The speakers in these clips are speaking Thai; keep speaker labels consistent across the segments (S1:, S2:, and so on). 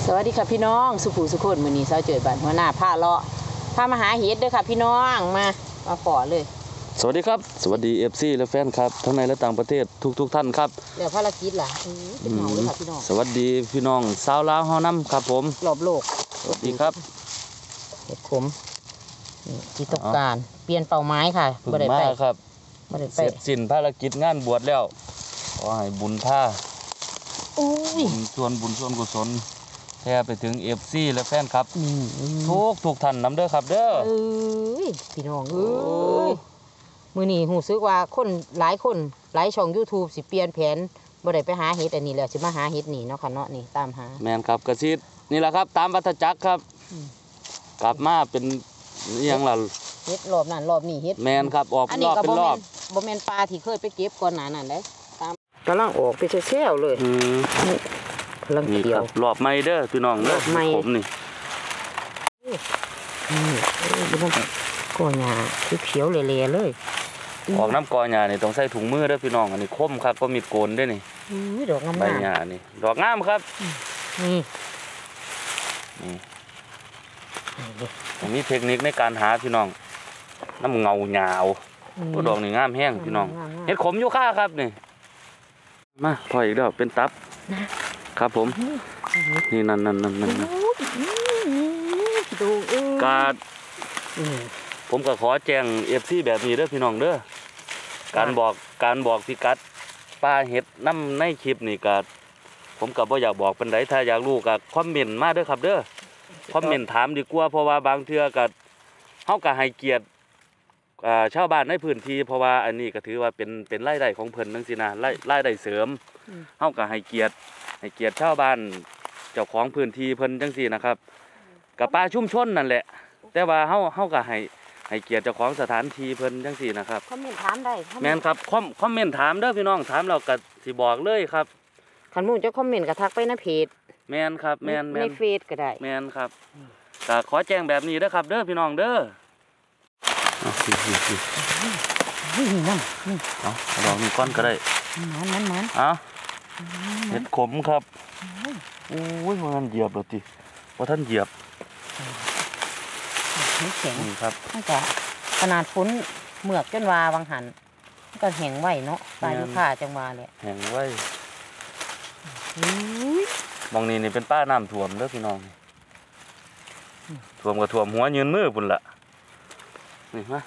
S1: สวัสดีค่ะพี่น้องสุภูสุขคนมื้อนี้เช้าเจอบ้านหัวหน้าผ้าเลาะพามาหาเห็ดเด้อค่ะพี่น้องมาขอเลย
S2: สวัสดีครับสวัสดี FC และแฟนครับทั้งในและต่างประเทศทุกท่านครับ
S1: เดี๋ยวภารกิจล่ะเป็นเหงาเลยค่ะพี่น้อง
S2: สวัสดีพี่น้องชาวลาวเฮานำครับผม
S1: รอบโลก
S2: สวัสดีครับ
S1: เห็ดขมที่ต้องการเปลี่ยนเป้าหมายค่ะ
S2: บ่ได้ไปครับ
S1: บ่ได้ไป
S2: เสร็จสิ้นภารกิจงานบวชแล้วขอให้บุญพาส่วนบุญส่วนกุศลแท้ไปถึง FC และแฟนครับทุกท่านนำเด้อครับเด้อ
S1: พี่น้องมื้อนี้รู้สึกว่าคนหลายช่อง YouTube สิเปลี่ยนแผนบ่ได้ไปหาเห็ดอันนี้แล้วสิมาหาเห็ดนี่เนาะค่ะเนาะนี่ตามหา
S2: แม่นครับกระซิดนี่แหละครับตามวัฏจักรครับกลับมาเป็นยังล่ะ
S1: เฮ็ดรอบนั้นรอบนี้เฮ็ด
S2: แม่นครับออกรอบเป็นรอบ
S1: บ่แม่นปลาที่เคยไปเก็บก่อนหน้านั้นเด้ตามกำลังออกไปแซ่ๆเลยกำลังเกี่ยว
S2: รอบใหม่เด้อพี่น้องเด้อผมนี่
S1: ก้อนหญ้าเขียวๆเละๆเลย
S2: ออกน้ำกอหญ้านี่ต้องใส่ถุงมือเด้อพี่น้องอันนี้คมครับก็มีดโกนด้วยนี่
S1: ดอกงาม
S2: ใบหญ้านี่ดอกงามครับ
S1: นี่
S2: มีเทคนิคในการหาพี่น้องน้ำเงาหยาวก็ดอกนี่งามแห้งพี่น้องเห็ดขมอยู่ค่าครับนี่มาพออีกแล้วเป็นตับครับผมนี่นั่นการผมก็ขอแจ้ง FC แบบนี้เด้อพี่น้องเด้อการบอกพิกัดปลาเห็ดน้ำในคลิปนี่ก็ผมก็บ่อยากบอกปานใดถ้าอยากรู้ก็คอมเมนต์มาเด้อครับเด้อคอมเมนต์ถามดีกว่าเพราะว่าบางเทื่อก็เฮาก็ให้เกียรติชาวบ้านในพื้นที่เพราะว่าอันนี้ก็ถือว่าเป็นรายได้ของเพิ่นจังซี่นะรายได้เสริมเฮาก็ให้เกียรติชาวบ้านเจ้าของพื้นที่เพิ่นจังซี่นะครับกับปลาชุมชนนั่นแหละแต่ว่าเฮาก็ให้เกียรติเจ้าของสถานที่เพิ่นจังซี่นะครับ
S1: คอมเมนต์ถามได้
S2: แม่นครับคอมเมนต์ถามเด้อพี่น้องถามเราก็สิบอกเลยครับ
S1: คันหมู่จะคอมเมนต์ก็ทักไปในเพจ
S2: แม่นครับแม่น
S1: ในเฟซก็ได้
S2: แม่นครับก็ขอแจ้งแบบนี้เด้อครับเด้อพี่น้องเด้อเอาลองนี่ก้อนก็ได้
S1: มัน
S2: เอาเห็ดขมครับโอ้ยว่าท่านเหยียบแล้วติว่าท่านเหยียบ
S1: แข็งครับตั้งแต่ขนาดฝนเมือกจนวาวังหันก็แห้งไว้เนาะปลายุค่าจังวาเลย
S2: แห้งไว้มองนี่เป็นป้าน้ำท่วมเด้อพี่น้องท่วมกับท่วมหัวยืนมือปุ่นละนี่มา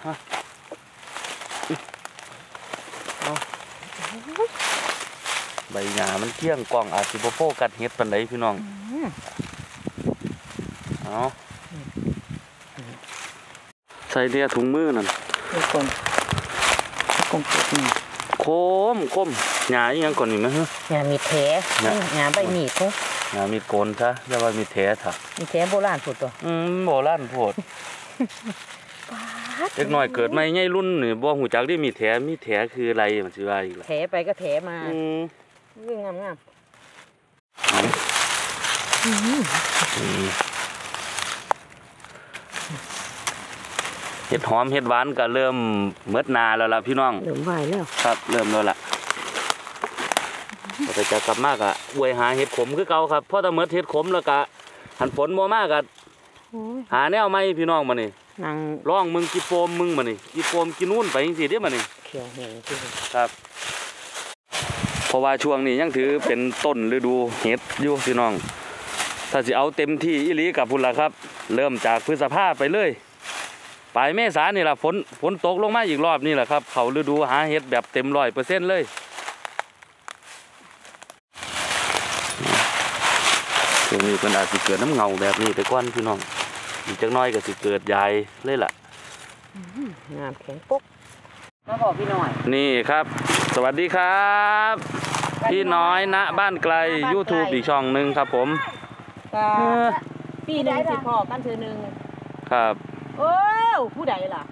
S2: ใบหญ้ามันเที่ยงกล่องอาจสิบ่โฟกัสเฮ็ดปานใดพี่น้องเอาใส่เดียถุงมือนั่น
S1: คม
S2: หญ้าอีหยังก่อนนี่มั้ยฮะ
S1: หญ้ามีแท้หญ้าใบมีด
S2: หญ้ามีโกนซะอย่าว่ามีแท้ซะ
S1: มีแท้โบราณพูดตัว
S2: โบราณพูดเด็กน้อยเกิดใหม่ใหญ่รุ่นนี่บ่ฮู้จักได้มีแถคืออะไรมันสิว่าอีกล่ะ
S1: แถไปก็แถมาวิ่งงาม
S2: เห็ดหอมเห็ดหวานก็เริ่มเมิดนาแล้วล่ะพี่น้อง
S1: เริ่มไหวแล้ว
S2: ครับเริ่มแล้วล่ะแต่จะกลับมากอะอวยหาเห็ดขมคือเก่าครับเพราะถ้าเมิดเห็ดขมแล้วก็หันฝนบ่มากก็หาแนวใหม่พี่น้องมานี่ร้องมึงกีโปมมึงมานี่กีโปมกินนู่นไปจังซี่เด้อมานี่
S1: เขียวแห้ง
S2: ครับเพราะว่าช่วงนี้ยังถือเป็นต้นฤดูเห็ดอยู่พี่น้องถ้าสิเอาเต็มที่อีหลีกับพุ่นล่ะครับเริ่มจากพฤษภาไปเลยปลายเมษานี่ล่ะฝนตกลงมาอีกรอบนี่แหละครับเขาฤดูหาเห็ดแบบเต็ม100%เลยช่วงนี้เพิ่นอาจสิเกิดน้ำเงาแบบนี้แต่ก่อนพี่น้องอีกจักน้อยก็สิเกิดใหญ่เลยล่ะ
S1: งามแข็งปุ๊กมาบอกพี่น้อย
S2: นี่ครับสวัสดีครับพี่น้อยณบ้านไกล YouTube อีกช่องนึงครับผม
S1: ปีนึงสิพอกันเทื่อนึง
S2: ครับ
S1: โอ้ผู้ใดล่ะ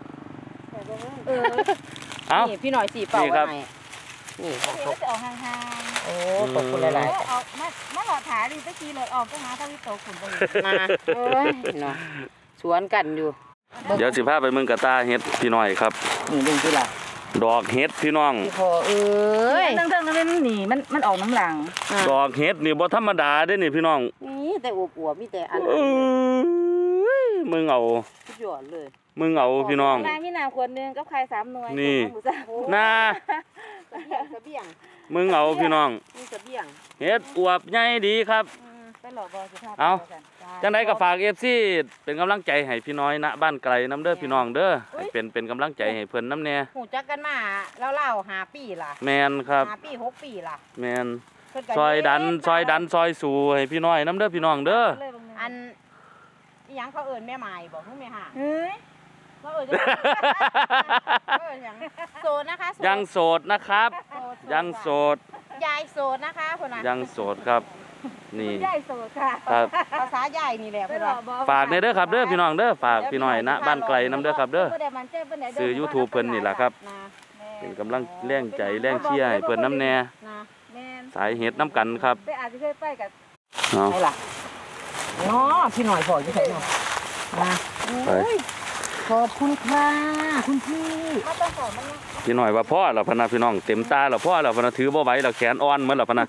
S1: นี่พี่น้อยสิเป่าไว้นี่ครับ
S3: จะออกห่าง
S1: ๆโอ้ขอบคุณหลาย
S3: ๆออกมาหลอดถาดิตะกี้หลอดออกก็หาทวิโตขุนไป
S1: มาโอ้ยเนาะสวนกันอยู่
S2: เดี๋ยวสิพาไปเมืองกะตาเฮ็ดพี่น้อยครับ
S1: นี่ดึงที่ล่ะ
S2: ดอกเฮ็ดพี่น้อง
S1: พอ
S3: เทิงๆนั่นนี่มันออกน้ำหลัง
S2: ดอกเฮ็ดนี่บ่ธรรมดาเด้นี่พี่น้อง
S1: นี่แต่อวบๆมีแต่อัน
S2: เอ้ยมึงเอา
S1: สุดยอดเลย
S2: มึงเอาพี่น้อง
S3: นายมีน้ำขวดนึงกับไข่3 หน่วย
S2: นี่
S3: หมูสับ
S2: น่า
S1: เสบียง
S2: มึงเอาพี่น้อง
S1: มีเสบียง
S2: เฮ็ดอวบใหญ่ดีครับ
S3: ไปหลอกบอสุภาพ
S2: เอา
S3: จ้ะ
S2: จังไดก็ฝาก FC เป็นกำลังใจให้พี่น้อยณบ้านไกลน้ำเด้อพี่น้องเด้อให้เป็นกำลังใจให้เพิ่นน้ำแน่
S1: หูจักกันมาแล้วเล่า5 ปีล่ะ
S2: แมนครับ
S1: 5 ปี6 ปีล่ะ
S2: แมน
S1: เพิ่นก็
S2: ซอยดันซอยสู่ให้พี่น้อยน้ำเด้อพี่น้องเด้อ
S3: เลยบาง
S1: อันอีหยังเขาเอิ้นแม่ไม้บอกคือแม่ห่า
S3: เฮ้ย
S1: เขาเอิ้นจังเขาเอิ้นหยังโสดนะคะโสด
S2: ยังโสดนะครับ
S1: โสด
S2: ยังโสด
S1: ยายโสดนะคะพุ่นน่ะ
S2: ยังโสดครับ นี่
S3: ใหญ่โสดค่ะ
S2: ครับ
S1: ภาษายายนี่แหละ
S3: ไป
S1: เพิ่น
S3: หลอ
S1: ว่าก
S3: บอ
S2: ฝากในเด้อครับเด้อพี่น้องเด้อฝากพี่น้อยณบ้านไกลน้ำเด้อครับเด้อ
S3: บ่ได้มันเจ็บบ่ได้เด้
S2: ซื้อ YouTube เพิ่นนี่ล่ะครับ
S1: นะ
S2: เป็นกำลังแรงใจแรงเชียร์ให้เพิ่นน้ำแน่
S1: นะ
S3: แม่น
S2: สายเฮ็ดน้ำกันครับ
S3: ไปอาจจะเคยไปกับ
S2: เอา
S1: ไหนล่ะเนาะพี่หน่อยพออยู่ไสเนาะนะ
S2: ไป
S1: ขอบคุณค่ะคุณพี่
S3: มาต้องสอนมันนะ
S2: พี่น้อยว่าพ่อแล้วพะนะพี่น้องเต็มตาแล้วพ่อแล้วพะนะถือบ่ไหวแล้วแขนอ่อนเหมือนแล้วพะนะ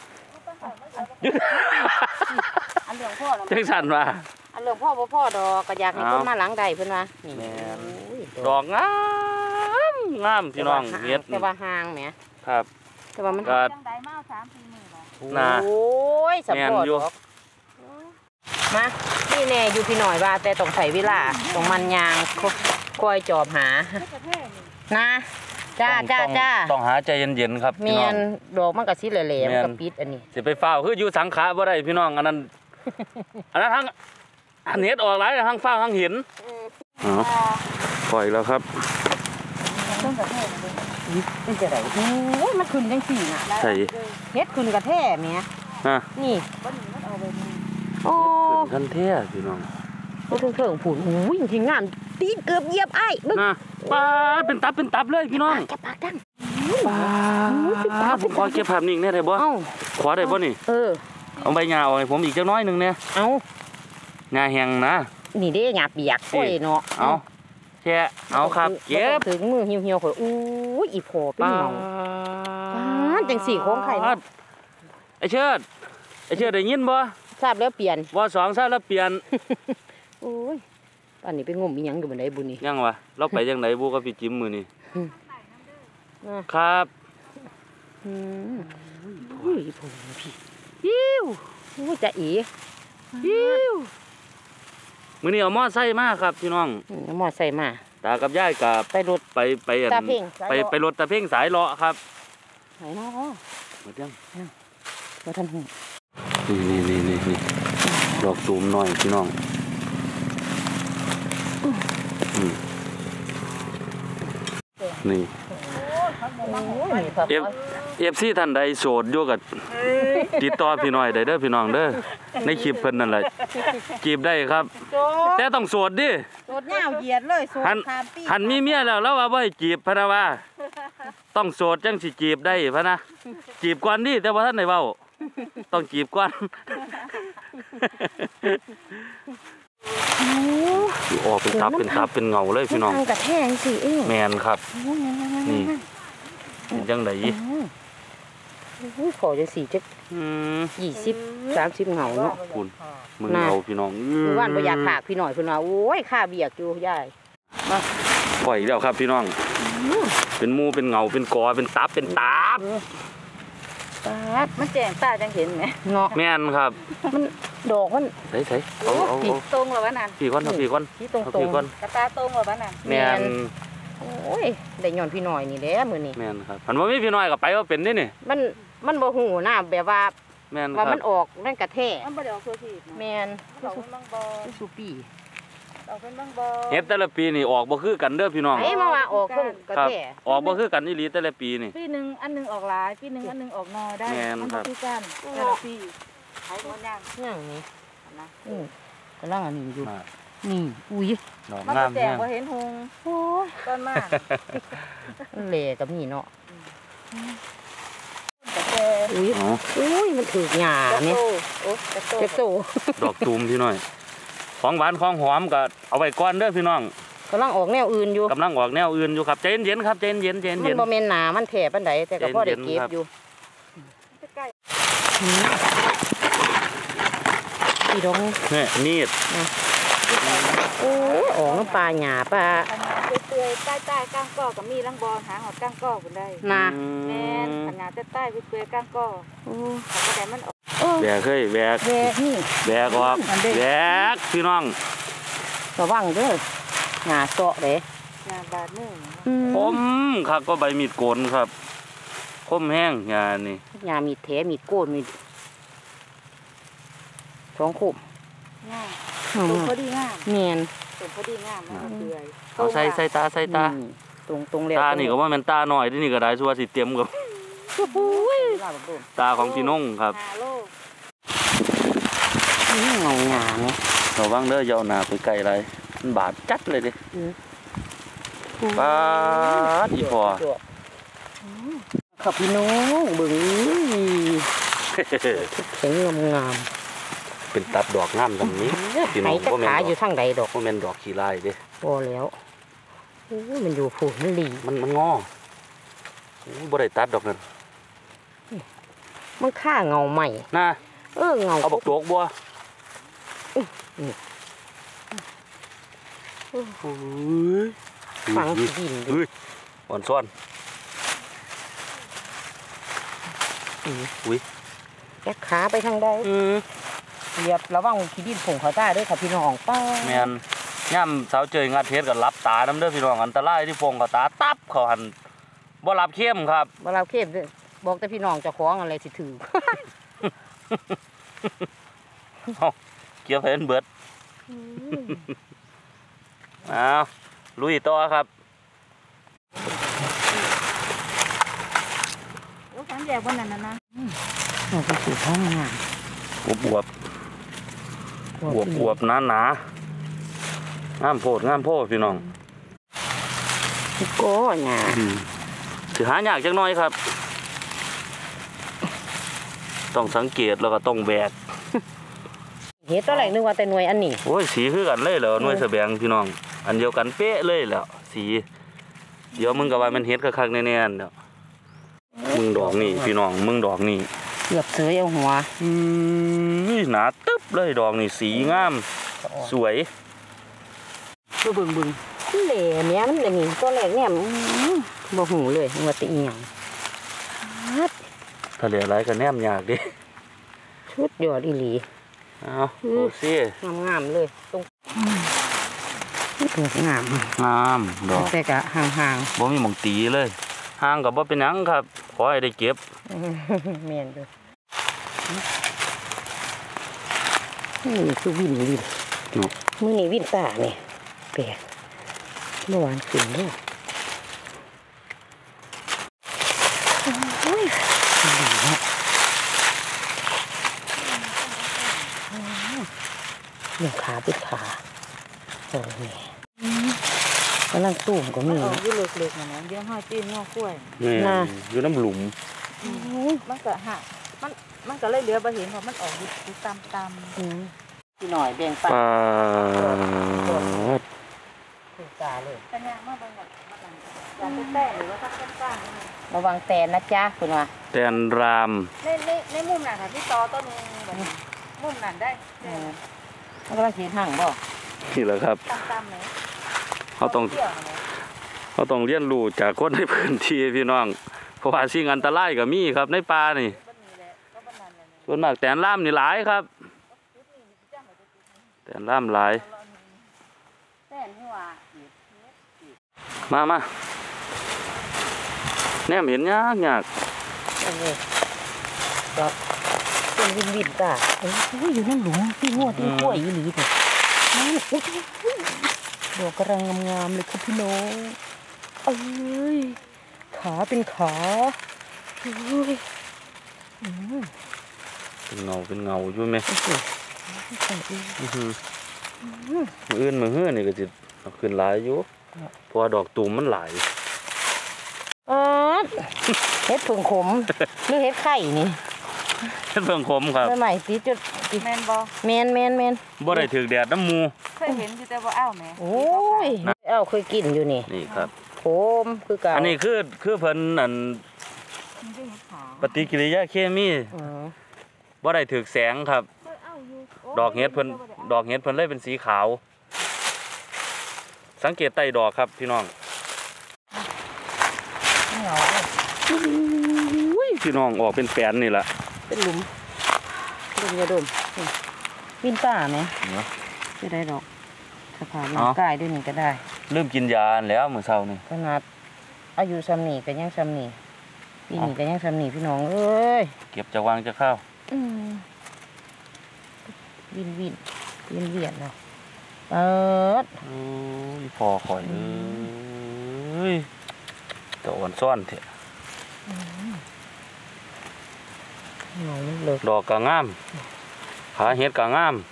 S1: อันเรื่องพ่อเนาะ
S2: จังสั่นว่า
S1: อันเรื่องพ่อบ่พ่อดอกก็อยากให้
S2: เอา
S1: คนมาหลังใดเพิ่นว่านี่
S2: แม่น
S1: โอ้ย
S2: ดอกงามพี่น้องเฮ็ด
S1: แต่ว่าห่างแหม
S2: ครับ
S1: แต่ว่ามัน
S2: ก็
S3: จังไดมา3-4 มื้อบ่
S2: น่ะ
S1: โอ้ยสะ
S2: แม่น
S1: พอ
S2: อยู่
S1: ดอกมานี่แน่อยู่พี่หน่อยว่าแต่ต้องใส่เวลาต้องมันยางคอยจอบหา
S3: ประเทศนี่
S1: นะจ้า
S2: ต้องหาใจเย็นๆครับ
S1: เมี
S2: พี่น้
S1: ย
S2: อง
S1: นดอกมันก็สิแหลม
S2: แม่
S1: ๆ
S2: น
S1: กับปิดอันนี้
S2: สิไปฟ้าวคืออยู่สังขาบ่ได้พี่น้องอันนั้น อันนั้นทั้งอันเฮ็ดออกหลายทั้งฟ้าวทั้งหินอ๋อปล่อยแล้วครับ
S3: ต้นประเทศนี่
S1: เป็นจะไดโอ้ยมันขึ้นจังซี่น่ะ
S2: ใส่
S1: เฮ็ดขึ้นกระแท้แหม
S2: ฮะ
S1: นี่
S3: บ่นี่มันเอาไปนี่
S1: โอ้
S2: ขึ้นคันแท้พี่น้อง
S1: บ่ถึงเถิงผุนโอ้ยจริงๆงามตีนเกือบเหยียบอ้ายเบิ่ง
S2: นะปลาเป็นตับเลยพี่น้อง
S1: แกปากดัง
S2: ปลาผมขอเก็บภาพนิ่งได้บ่
S1: เอ้า
S2: ขอได้บ่นี่
S1: เออ
S2: เอาใบหญ้าออกให้ผมอีกจักหน้อยหนึงเนี่ย
S1: เอา
S2: หญ้าแห้งนะ
S1: นี่เด้หยาเปียกโอ้ยเนาะ
S2: เอาแค่เอาครับเก็บ
S1: ถึงมือเหี่ยวๆข่อยอู้ยอีพอเป็นเงา ดจังสี่โค้งไข่เนาะ
S2: ไอ้เชิดได้ยินบ่
S1: ทราบแล้วเปลี่ยน
S2: ว่าสองซะแล้วเปลี่ยน
S1: โอ้ยอันนี้ไปงมอีหยังอยู่บนไดบุญนี่
S2: ยังวะเราไปยังไหนบูกับพี่จิมมือนี่
S1: อ่ะ
S2: ครับ
S1: อืมโอ้ยผมพี่ยิ้วโอ้ยจะอียิ้ว
S2: มื้อนี้เอามอไซค์มาครับพี่น้อง
S1: หมอใส่มา
S2: ตากับยายกับ
S1: ไปรถ
S2: ไปอัน
S1: ตาเพ่งสายเลาะ
S2: ไปรถตาเพ่งสายเลาะครับ
S1: ไหนเนาะ
S2: หมดยัง
S1: มาทันหู
S2: นี่ดอกตูมหน่อยพี่น้องอืมนี่
S1: โอ้ยครับ
S2: FC ท่านใดโสดอยู่กับติดต่อพี่น้อยได้เด้อพี่น้องเด้อในคลิปเพิ่นนั่นแหละจีบได้ครับ
S1: โจ
S2: แต่ต้องโสดดิ
S1: โจดยาวเหยียดเลยโซด
S2: หัน
S1: ขามปี
S2: หันมีเมียแล้วว่าบ่ให้จีบพะนะว่า ต้องโสดจังสิจีบได้พะนะจีบก่อนดิแต่ว่าท่านได้เว้าต้องจีบก่อนออกเป็นตับเป็นเงาเลยพี่น้อง
S1: ทางกระแทงสิเอง
S2: แมนครับ
S1: โอ้ยนั่นๆๆๆ
S2: นี่เป็นจังได
S1: โอ้ยขอจังสี่จัก 20-30เหงาเนาะ
S2: คุณมึงเอาพี่น้อง
S1: คือว่านบ่อยากขากพี่หน่อยเพิ่นว่าโอ้ยค่าเบียกอยู่ยาย
S2: ปล่อยแล้วครับพี่น้อง เป็นหมูเป็นเงาเป็นกอเป็นตับเป็นตับ
S1: ปาด
S3: มันแจ้งตาจังเห็นไหม
S1: เนาะ
S2: แม่นครับ
S1: มันดอกมัน
S2: ใส่เอา
S3: ตรงเหรอวะนั่น
S2: พี่ก่อนเอาพี่ก่อน
S1: ที่ตรง
S2: เอา
S1: ๆ
S2: พี่ก่อน
S3: กระตาตรงเหรอวะนั่น
S2: แม่น
S1: โอ้ยได้ย้อนพี่หน่อยนี่แหละมื้อนี้
S2: แม่นครับมันบ่มีพี่น้อยก็ไปว่าเป็นนี่นี่
S1: มันบ่ฮู้นะแบบว่า
S2: แม่นค
S1: ว่า
S2: รับ
S1: มันออกนั่นกระแทก
S3: มันบ่ได้ออกตัวที
S1: แม่น
S3: มันออกเป็นบางบอ
S1: สุปี
S3: ออกเป็นบางบอ
S2: เฮ็ดแต่ละปีนี่ออกบ่คือกันเด้อพี่น้อง
S1: ไอ้มาว่าออกเพิ่นกระ
S2: ครับ
S1: แทก
S2: ออกบ่คือกันอีหลีแต่ละปีนี่
S3: ปีหนึ่งอันหนึ่งออกหลายปีหนึ่งอันหนึ่งออกนอได้
S2: แม่น
S3: มัน
S2: ครั
S3: บ่
S2: บ
S3: คือกันแต่ละปีใช้หมดยัง
S1: อย่างนี้
S3: นะ
S1: กำลังอันนี้อยู่
S2: มา
S1: นี่อุ้ย
S2: ดอก
S3: มัน
S2: งา
S3: บ่
S2: ม
S3: แจ้ง
S2: แฮง
S3: บ่เห็นหง
S1: โอ้ย
S3: ต้นมาก
S1: มันแหลกับนี่เนาะ
S3: กระแจ
S1: อุ้ย
S2: อ๋อ
S1: อุ้ยมันถูกหญ้าก
S3: ระ
S1: นี่
S3: โตโอ้กระโต
S1: เจ็บโต
S2: ดอกตูมพี่น้อยของหวานของหอมก็เอาไว้ก่อนเด้อพี่น้อง
S1: กำลังออกแนวอื่นอยู่
S2: กำลังออกแนวอื่นอยู่ครับใจเย็นๆครับใจเย็นใจ
S1: มัน
S2: เย็น
S1: บ่แม่นหนามันแผ่ปานใดแต่ก็พอได้เก็บอยู่
S3: ใกล้
S1: พี่น้อง
S2: เนี่ยมีด
S1: โอ้ออกน้ำปลาหยาปลา
S3: ขนาดเปื่อยๆใต้ๆก้างก้อกับมีลังบอลหาหอดก้างก้อคุณได้
S1: นา
S3: แม่นขนาดใต้ๆเปื่อยๆก้างก้อ
S1: โอ้
S3: เขาก็ได้มันออก
S2: แบกเฮ้ยแบก
S1: แบกนี่
S2: แบกออกแบกพี่น้อง
S1: ระวังเด้อหยาเสาะเด้
S3: งานบาดมือ
S2: คมครับก็ใบมีดโกนครับคมแห้งงานนี่
S1: หยามีแถมีโกนมีสองขุม
S3: ง่ายตรงพอดีงาม
S1: เนียน
S3: ตรงพอดีงามมันก็เปื่อย
S2: เอาใส่ตาใส่ตา
S1: ตรงแล้ว
S2: ตานี่ก็ว่ามันตาหน่อยที่นี่ก็ได้ชัวสิเตรียมกับ ตาของพี่น้องครับ
S3: 5 โล
S1: เงาหยาเนี่ย
S2: ระวังเด้ออย่าเอาหน้าไปไกลไรมันบาดจัดเลยเดิปาดอีพอ
S1: ขับพี่น้องเบิ่งแข็งงาม
S2: เป็นตัดดอกงามตรงนี้พี่
S1: ไหน
S2: น้อง
S1: จะ
S2: บ่แม่น
S1: ขา
S2: ด
S1: อยู่
S2: อก
S1: ทางใดดอก
S2: บ่แม่นดอกขี้ลายเด้
S1: พอแล้วโอ้ยมันอยู่ผูกมันหลี
S2: มันงอโอ้ยบ่ได้ตัดดอกนั่น
S1: มันฆ่าเงาใหม่
S2: น่ะ
S1: เงา
S2: เอาบักโจกบัวโอ้ย
S1: ฝังดิน
S2: เฮ้ยอ่อนซ้อนอุ้ย
S1: แกขาไปทางใดเหยียบระวังขี้ดินผงเขาได้ด้วยค่ะพี่น้องป้า
S2: แม่นย่ำสาวเจยงัดเฮ็ดก็รับตาน้ำเด้อพี่น้องอันตรายที่ฟงเขาตาตับเขาหันบ่รับเข้มครับ
S1: เวลาเข้มบอกแต่พี่น้องเจะคล้าของอะไรสิถือ
S2: เกี่ยวเพนเบิดเอาลุยต่อครับ
S3: โอ้ฟังแยกบนนั้นนะ
S1: เราไปสู่ท้องงาน
S2: บวบหนางามโพดพี่น้อง
S1: ก็หยา
S2: ถือหายากจังน้อยครับ ต้องสังเกตแล้วก็ต้องแบก
S1: เฮ็ดตอนแรกนึกว่าแต่หน่วยอันนี้
S2: โอ้ยสีคือกันเลยเหรอหน่วยแสบงพี่น้อง อันเดียวกันเป๊ะเลยแล้วสีเดี๋ยวมึงก็ว่ามันเฮ็ดคักๆแน่ๆเดี๋ยวมึงดอกนี่พี่น้องมึงดอกนี่
S1: เกือบเสือเอาหัว
S2: หนาตึ๊บเลยดอกนี่สีงามสวย
S1: เบิ่งเหล่เนี้ยมันอย่างนี้ตอนแรกเนี่ยบ่หูเลยว่าติอีหยัง
S2: ถ้าเหลืออะไรก็แนมยากดิ
S1: ชุดยอดอีหลี
S2: เอาโอ้สิ
S1: งามเลยตรงดอกงาม
S2: งามดอก
S1: แต่ก็ห่าง
S2: บ่มีหม่องตีเลยห่างกับบ่เป็นหยังครับขอให้ได้เก็บ
S1: ๆแม่นเด้อนี่คือวินมื้อนี้วินตานี่แปลกเมื่อวานขึ้นเด้อโอ้ยดีเนาะเรื่องขาปิดขาโอ้ยกำลังตุ่มก็มี
S3: ออกอยู่เล็กๆนะเดี๋ยวห้อยตีนงอกล้วย
S2: นี่
S1: น่ะ
S2: อยู่น้ำหลุม
S3: มันก็หักมันก็เลยเหลือบ่เห็นเพราะมันออกอยู่ตาม
S1: พี่หน่อยแบ่งปัน
S2: ปลา
S1: ถูกตาเลย
S3: แต่เนี่ยมาเบิ่งก่อนมาหลังการแต้หรือว่าทักก้านๆ
S1: ระวังแตนนะจ๊ะคุณว่า
S2: แตนราม
S3: ในมุมนั้นค่ะที่ตอต้นนึงแบบมุมนั้นได้
S1: มันกำลังขีดห่างบ่
S2: นี่แหละครับ
S3: ตามๆไหม
S2: เขาต้องเรียนรู้จากคนในพื้นที่พี่น้องเพราะว่าสิ่งอันตรายก็มีครับในป่านี่ส่วนมากแตนรามนี่หลายครับแตนรามหลาย
S1: แตนที่ว่า
S2: มาแนมเห็นยาก
S1: โอ้โหก็เป็นวินตาโอ้ยอยู่นั่นหลุมที่หัวที่กล้วยอีหลีเถอะนั่นโอ้ยดอกกำลังงามๆเลยครับพี่น้องเอ้ยขาเป็นขาเอ้ย
S2: เป็นเงาอยู่ไหม
S1: โอ้โห
S2: มืออื่นมือเฮือนี่ก็จะขึ้นหลายอยู่เพราะว่าดอกตูมมันหลาย
S1: เฮ็ดผึ่งขมหรือเฮ็ดไข่นี่
S2: เฮ็ดเพิ่งคมครับ
S1: ใหม่ๆตีจุด
S3: แมนบอ
S1: แมน
S2: บ่ได้ถึกแดดน้ำหมู
S3: เคยเห็นอยู่แต่ว่าอ้าวแม่
S1: โอ้ยเคยกินอยู่นี่
S2: นี่ครับ
S1: ขมคือเก่า
S2: อันนี้คือเพิ่นอัน
S3: มันได้เห็นขาว
S2: ปฏิกิริยาเคมี
S1: อ๋อ
S2: บ่ได้ถึกแสงครับ
S3: เคยอ้าวอยู่โอ้
S2: ดอกเห็ดเพิ่นเลยเป็นสีขาวสังเกตใต้ดอกครับพี่น้องพี่น้องออกเป็นแปนนี่แหละ
S1: เป็นหลุมยาดมวินป่าไหมจะได้ดอกสภาพร่างกายด้วยนี่ก็ได้
S2: เริ่มกินยาแล้วมื้อเช้านี่
S1: ขนาดอายุซ้ำนี่ก็ยังซ้ำนี่ปีนี้ก็ยังซ้ำนี่พี่น้องเอ้ย
S2: เก็บจะวางจะเข้า
S1: วินเวียนเนาะเปิด
S2: พอข่อยเลยแต่อ่อนซ่อนเถอะดอกกะงามขาเห็ดกะงาม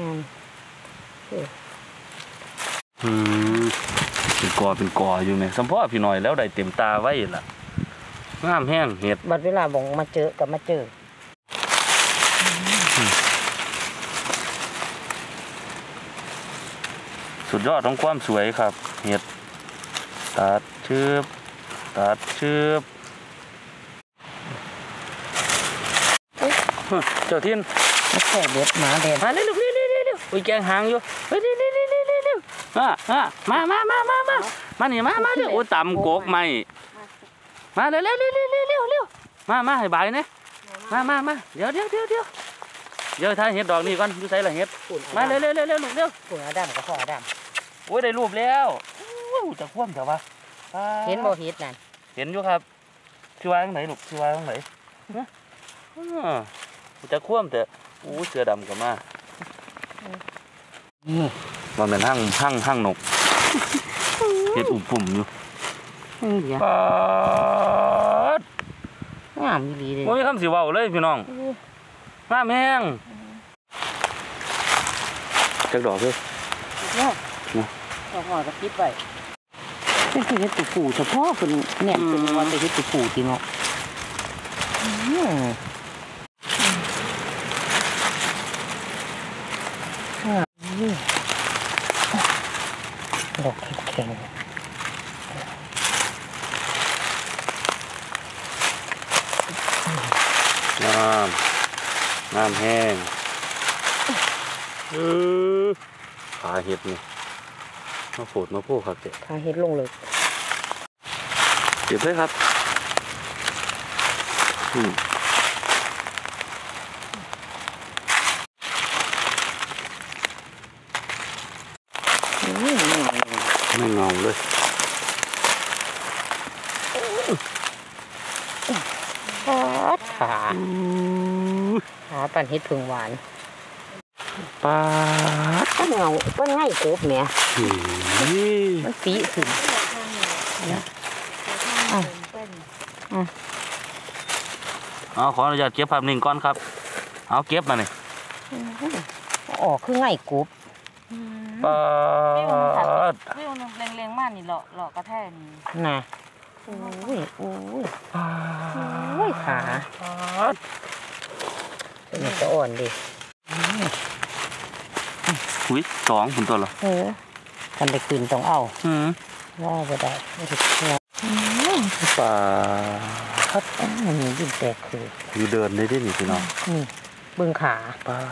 S2: เป็นกออยู่ไหมสัมพ่อพี่หน่อยแล้วได้เต็มตาไว้ล่ะงามแห้งเห็ด
S1: บัดเวลาบอกมาเจอกับมาเจอ
S2: สุดยอดของความสวยครับเห็ดตัดชืบเจ้าทิน
S1: แค่เด็ดหมาเด็ด
S2: มาเร็วอุ้ยแกงหางอยู่เร็วมานี่มาเร็วโอ้ต่ำโกกไม่มาเร็วมาให้ใบนะมาเดี๋ยวท้ายเห็ดดอกนี่ก่อนอยู่ใส่ละเห็ดมาเร็วลูกเร็ว
S1: ปุ๋ยดำกับพ่อด
S2: ำโอ้ยได้รูปแล้วจะคว่ำแต่ว่า
S1: เห็นบ่เห็ดนั่น
S2: เห็นอยู่ครับชื่อว่าตรงไหนลูกชื่อว่าตรงไหนจะคว่ำแต่เสือดำกับมามันเป็นห้างนกเห็ดอุ่มปุ่มอยู่ปาด
S1: งามดีเลย
S2: โอ้ยคำสีว่าวเลยพี่น้องงามแห้งจักดอกเลย
S1: ดอกหอยกระติบไปเป็นเห็ดปูเฉพาะคนเนี่ยเป็นวันเป็นเห็ดปูจริงเนาะดอกแข็ง
S2: น้ำแห้งขาเห็ดนี่มาโผล่มาพูครับเจ๊
S1: ขาเห็ดลงเลย
S2: เก็บเลยครับไม่เงาเลย
S1: ขาปั่นเห็ดผึ่งหวาน
S2: ปลา
S1: ก็เงาก็ง่ายกบเนี่ยมันสีขึ้น
S2: ขออนุญาตเก็บภาพนิ่งก่อนครับเอาเก็บมาเนี่ย
S1: คือง่ายกบ
S2: ปลา
S3: วิวเล็งๆมากนี่หล่อกระแทกนี่
S1: น่ะขาเป็นจะอ่อนดิ
S2: 2คุณตัวเหรอ
S1: กันไปคืนต้องเอาว่าจะได้ไม่ถูก
S2: ปลา
S1: ครับมันมีดินแตกคือ
S2: อยู่เดินได้ด้วยนี่พี่น้อง
S1: นี่เบื้องขา
S2: ปลา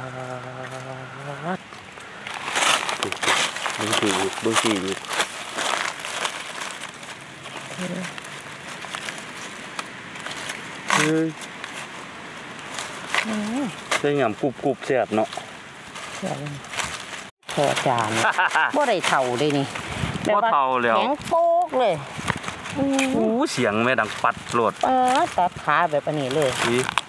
S2: เบื้องสี่อยู่ใช่ยำกรุบแซ่บเนาะ
S1: พอจานบ่ได้เท่าเลยนี่
S2: บ่เท่าแล้ว
S1: แข็งโป๊กเลย
S2: เสียงแม่ดังปัดโลด
S1: ตัดขาแบบอันนี้เลย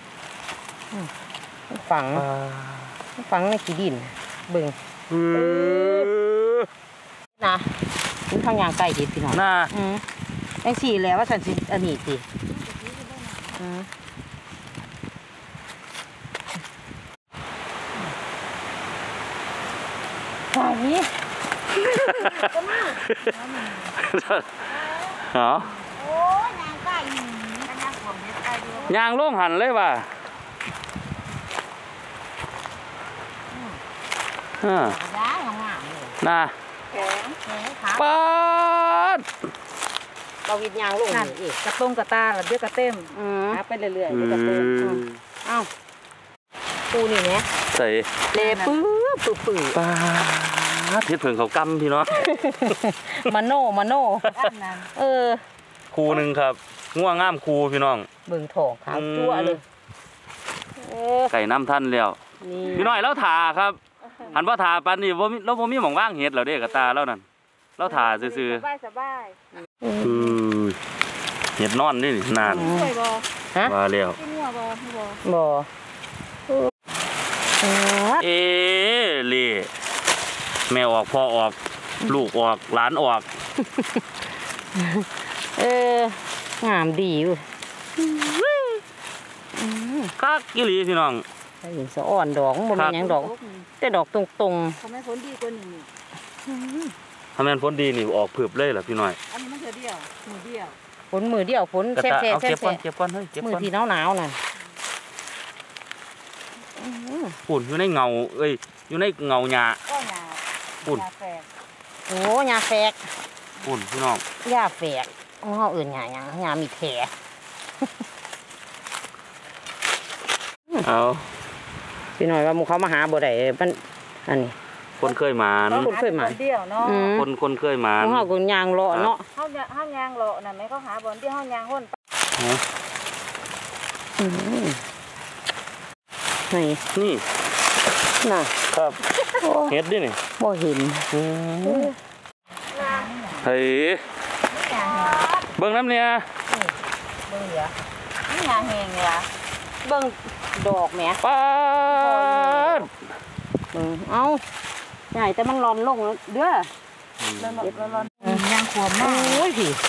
S1: ฝังในขี้ดินเบิ่งนะนี่ทางยางไก่ดิพี่น้อง
S2: น่ะ
S1: ไอ้สี่แล้วว่าฉันสิอันนี้สิฝ่ายนี้ก็มา
S2: เหรอ
S3: โอ้ยยางไก่ยางผมเฮ็ดไก่ดู
S2: ยางโล่งหันเลยว่ะ
S3: ยางงามเลย
S2: น่ะป๊าด
S1: เราวิดยางลงอีก
S3: กระต้งกระตาเดี๋ยวกระเต็มไปเรื่อยๆเดี๋ยวกระเต็ม
S1: ปูนี่แหม
S2: ใส่
S1: เลปื้อปื้อ
S2: ปลาเฮ็ดเพิ่งเขากำพี่น้อง
S1: มาโน
S3: อันนั้น
S2: คูหนึงครับง่วงงามคูพี่น้อง
S1: เบิ่งทองขาวจั่วเลย
S2: ไก่น้ำท่านแล้ว
S1: นี่
S2: พี่น้อยแล้วถ่าครับหันว่าถ่าปันนี่เราบ่มีหม่องว่างเฮ็ดแล้วเด้กระตาแล้วนั่นเราถ่าซื่อ
S3: สบาย
S2: เฮ็ดนอนนี่นาน
S3: ช่วยบ่
S1: ฮะ
S2: ว่าแล้ว
S3: กินหัวบ่บ่
S1: บ่
S2: เล่แม่ออกพ่อออกลูกออกหลานออก
S1: งามดีอยู่
S2: คักอีหลีพี่น้อง
S1: เห็นสะอ่อนดอกบ่แม่นหยังดอกแต่ดอกตรง
S3: ทำไมผลดีกว่านี้
S2: ถ้าแม่นฝนดีนี่ออกเผือบเลยล่ะพี่น้อย
S3: อันนี้มันเธอเดียวมือเดียว
S1: ๆฝนมือเดียวฝน
S2: กระ
S1: แซ่
S2: ตาเอาเก็บก่อน
S1: ๆ
S2: เก็บก่อนเฮ้ยเก็บ
S1: มือ
S2: ก่อน
S1: ที่หนาวๆนั่น
S2: ปุ่นอยู่ในเงาอยู่ในเงาหญ้า
S3: ก็หยา
S2: ปุ่น
S3: หยาแฝก
S1: โอ้ยาแฝก
S2: ปุ่นพี่น้อง
S1: ยาแฝกเฮาเอิ้นหยังยามีแผล
S2: เอา
S1: พี่น้อยว่าหมู่เขามาหาบ่ได้มันอันนี้
S2: คนเคยหมาน
S1: คนเคยมา
S3: เดียวเนาะ
S2: คนเคยหมาน
S1: เฮาก็ยางเลาะเนาะ
S3: เฮายางเลาะน่ะแม่เขาหาบ่อนที่เฮายางห้น
S1: นี่
S2: นี่
S1: น่ะ
S2: ครับเฮ็ดดินี่
S1: บ่เห็น
S2: เฮ้ยเบิ่งน้ำเนี่ย
S1: เบิ่งเหลือ
S3: นี่หยาแห้งล่ะ
S1: เบิ่งดอกแหม
S2: ป้าด
S1: เอ้าใหญ่แต่มันร้อนลงเด้อ
S3: ร้อนยางขวมมาก
S1: โอ้ยพี่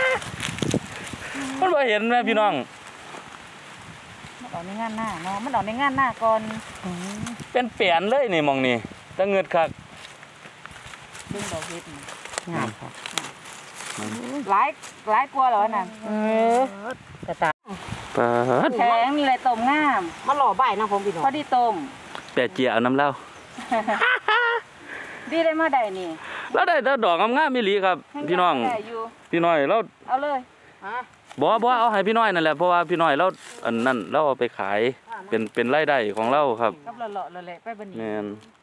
S2: มันบ่เห็นแม่พี่น้อง
S3: มันออกในงานหน้าเนาะมันออกในงานหน้าก่อน
S2: เป็นเปลี่ยนเลยนี่มองนี่ตะเงิดคัก
S3: ดึงดอกเฮ็ด
S1: งามค่ะ
S3: หลายกลัวเหรอนั่น
S1: กระตา
S2: ป้าด
S3: แข็งนี่เลยต้มงาม
S1: มาหล่อใบนะผมพี่น้อง
S3: พอดีต้ม
S2: แปะเจียเอาน้ำเหล้า
S3: ดีได้มาได้นี่
S2: แล้วได้แต่ดอกงามๆอีหลีครับ พี่น้อง
S3: ได้อยู่
S2: พี่น้อยเรา
S3: เอาเลย
S2: บ่เอาให้พี่น้อยนั่นแหละเพราะว่าพี่น้อยเราอันนั้นเราเอาไปขายเป็นรายได้ของเราครับ
S3: กับเลาะๆไปบัดนี้
S2: แม่น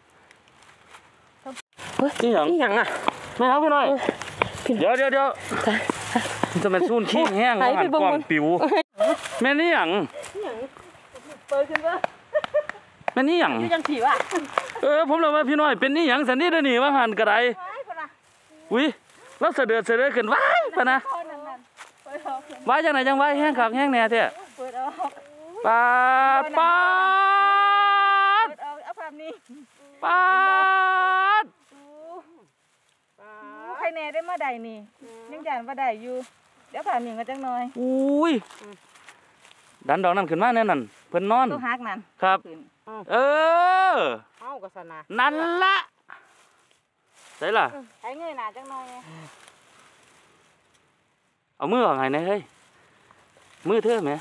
S1: เฮ้ย
S2: นี่หยัง
S1: นี่หยังอ่ะ
S2: ไม่เอาพี่น้อยเดี๋ยวจะเป็นซูนขี้แห้ง
S1: หายไป
S2: หัน
S1: เบิ่ง
S2: กล้องปิวแม่นี่หยัง
S3: เปิดขึ้นบ่
S2: แม่นี่หยัง
S1: อยู่จังผีว่ะ
S2: ผมเลยว่าพี่น้อยเป็นนี่หยังสันนี่เด้อนี่ว่าหันกระได
S3: ไปพุ่นน่ะ
S2: อุ้ยเราเสด็จขึ้นว้ายปะนะ
S3: พ่อนั่นเปิดออก
S2: ว้ายจังไหนจังว้ายแห้งคักแห้งแน่แท้
S3: เปิดออก
S2: ปาด
S3: เปิดออกเอาภาพนี้
S2: ปาด
S3: ใครแน่ได้มาได้นี่ยังย่านว่าได้อยู่เดี๋ยวภาพนี้ก็จังหน่อย
S2: อุ้ยดันดอกนั่นขึ้นมาแน่นั่นเพิ่นนอน
S3: ตัวฮักนั่น
S2: ครับ
S3: ขึ้น
S2: เออ
S1: เอ้ากระสนา
S2: นั่นละใส่ล่ะ
S3: ให้เงยหน้าจังหน่อย
S2: เอามือออกให้หน่อยเฮ้ยมือเธอแหม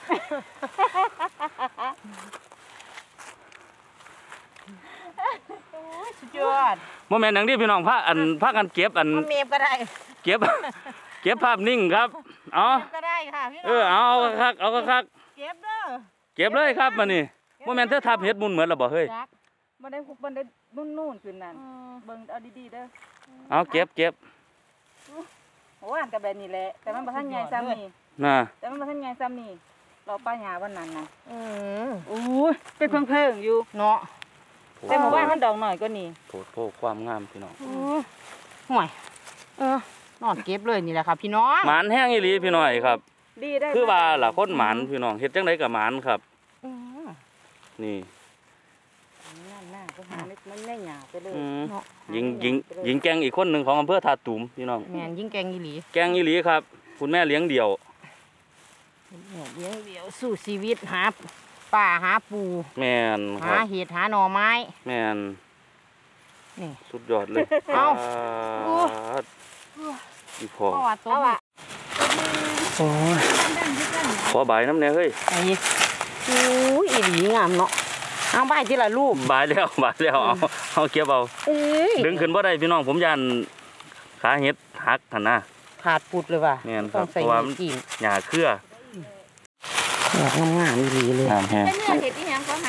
S3: สุดยอด
S2: โมแม่นหนังที่พี่น้องพากันเก็บอัน
S3: เมียบก็ได้
S2: เก็บ เก็บภาพนิ่งครับเอา
S3: ก็ได้ค่ะพี่น้อง
S2: เอาคัก
S3: เก็บเด้อ
S2: เก็บเลยครับมานี่โมแม่นเธอทับเฮ็ดมุนเหมือนหรอบ่เฮ้ย
S3: จักบ่ได้นู่นขึ้นนั่นเบิ่งเอาดีๆเด้อ
S2: เอาเก็บ
S3: โอ้อ่านกับแบบนี้แหละแต่มันบ่ทันใหญ่ซ้ำนี่
S2: น่ะ
S3: แต่มันบ่ทันใหญ่ซ้ำนี่เราป้าหญ้าวันนั้นน่ะ
S1: ม
S3: โอ้ยเป็นเพิ่งๆอยู่
S1: เนาะ
S3: แต่หมู่บ้านมันดอกหน่อยก็นี่
S2: โผล่โผล่ความงามพี่น้อง
S1: ห่วยนอนเก็บเลยนี่แหละค่ะพี่น้อง
S2: หมานแห้งอีหลีพี่น้อยครับ
S3: ดีได้
S2: คือว่าล่ะคนหมานพี่น้องเฮ็ดจังไดก็หมานครับ นี่
S3: หน้าก็หามันแม่หญ้าไปเลย
S1: เนาะ
S2: ยิงแกงอีกคนหนึงของอำเภอท่าตูมพี่น้อง
S1: แม่นยิ่งแกงอีหลี
S2: แกงอีหลีครับ คุณแม่เลี้ยงเดี่ยว
S1: เดี๋ยวสู้ชีวิตหาป่าหาปู
S2: แม่นค
S1: หา
S2: รับ
S1: เห็ดหาหน่อไม้
S2: แม่น
S1: นี่
S2: สุดยอดเลย
S1: เอา
S2: ปาดอีพอ
S1: เพราะว่าตัวนี้
S2: โอ้ยขอใบน้ำเนี่ยเฮ้ย
S1: ไอ้อู้ยอีหลีงามเนาะเอาใบที่ละรูป
S2: ใบแล้วเอาเก็บเอา
S1: เอ้ย
S2: ดึงขึ้นบ่ได้พี่น้องผมยันขาเฮ็ดหักหั่นนะ
S1: ขาดปุดเลยว่ะ
S2: แม่นครับ
S1: ต้องใส่
S2: เพราะว่า
S1: กิ่ง
S2: หญ้าเครือ
S1: ดอกงามๆอีหลีเลย
S2: งามแฮง
S3: เป็นเนื้อเห็ดอีหยังก็หาเห็ด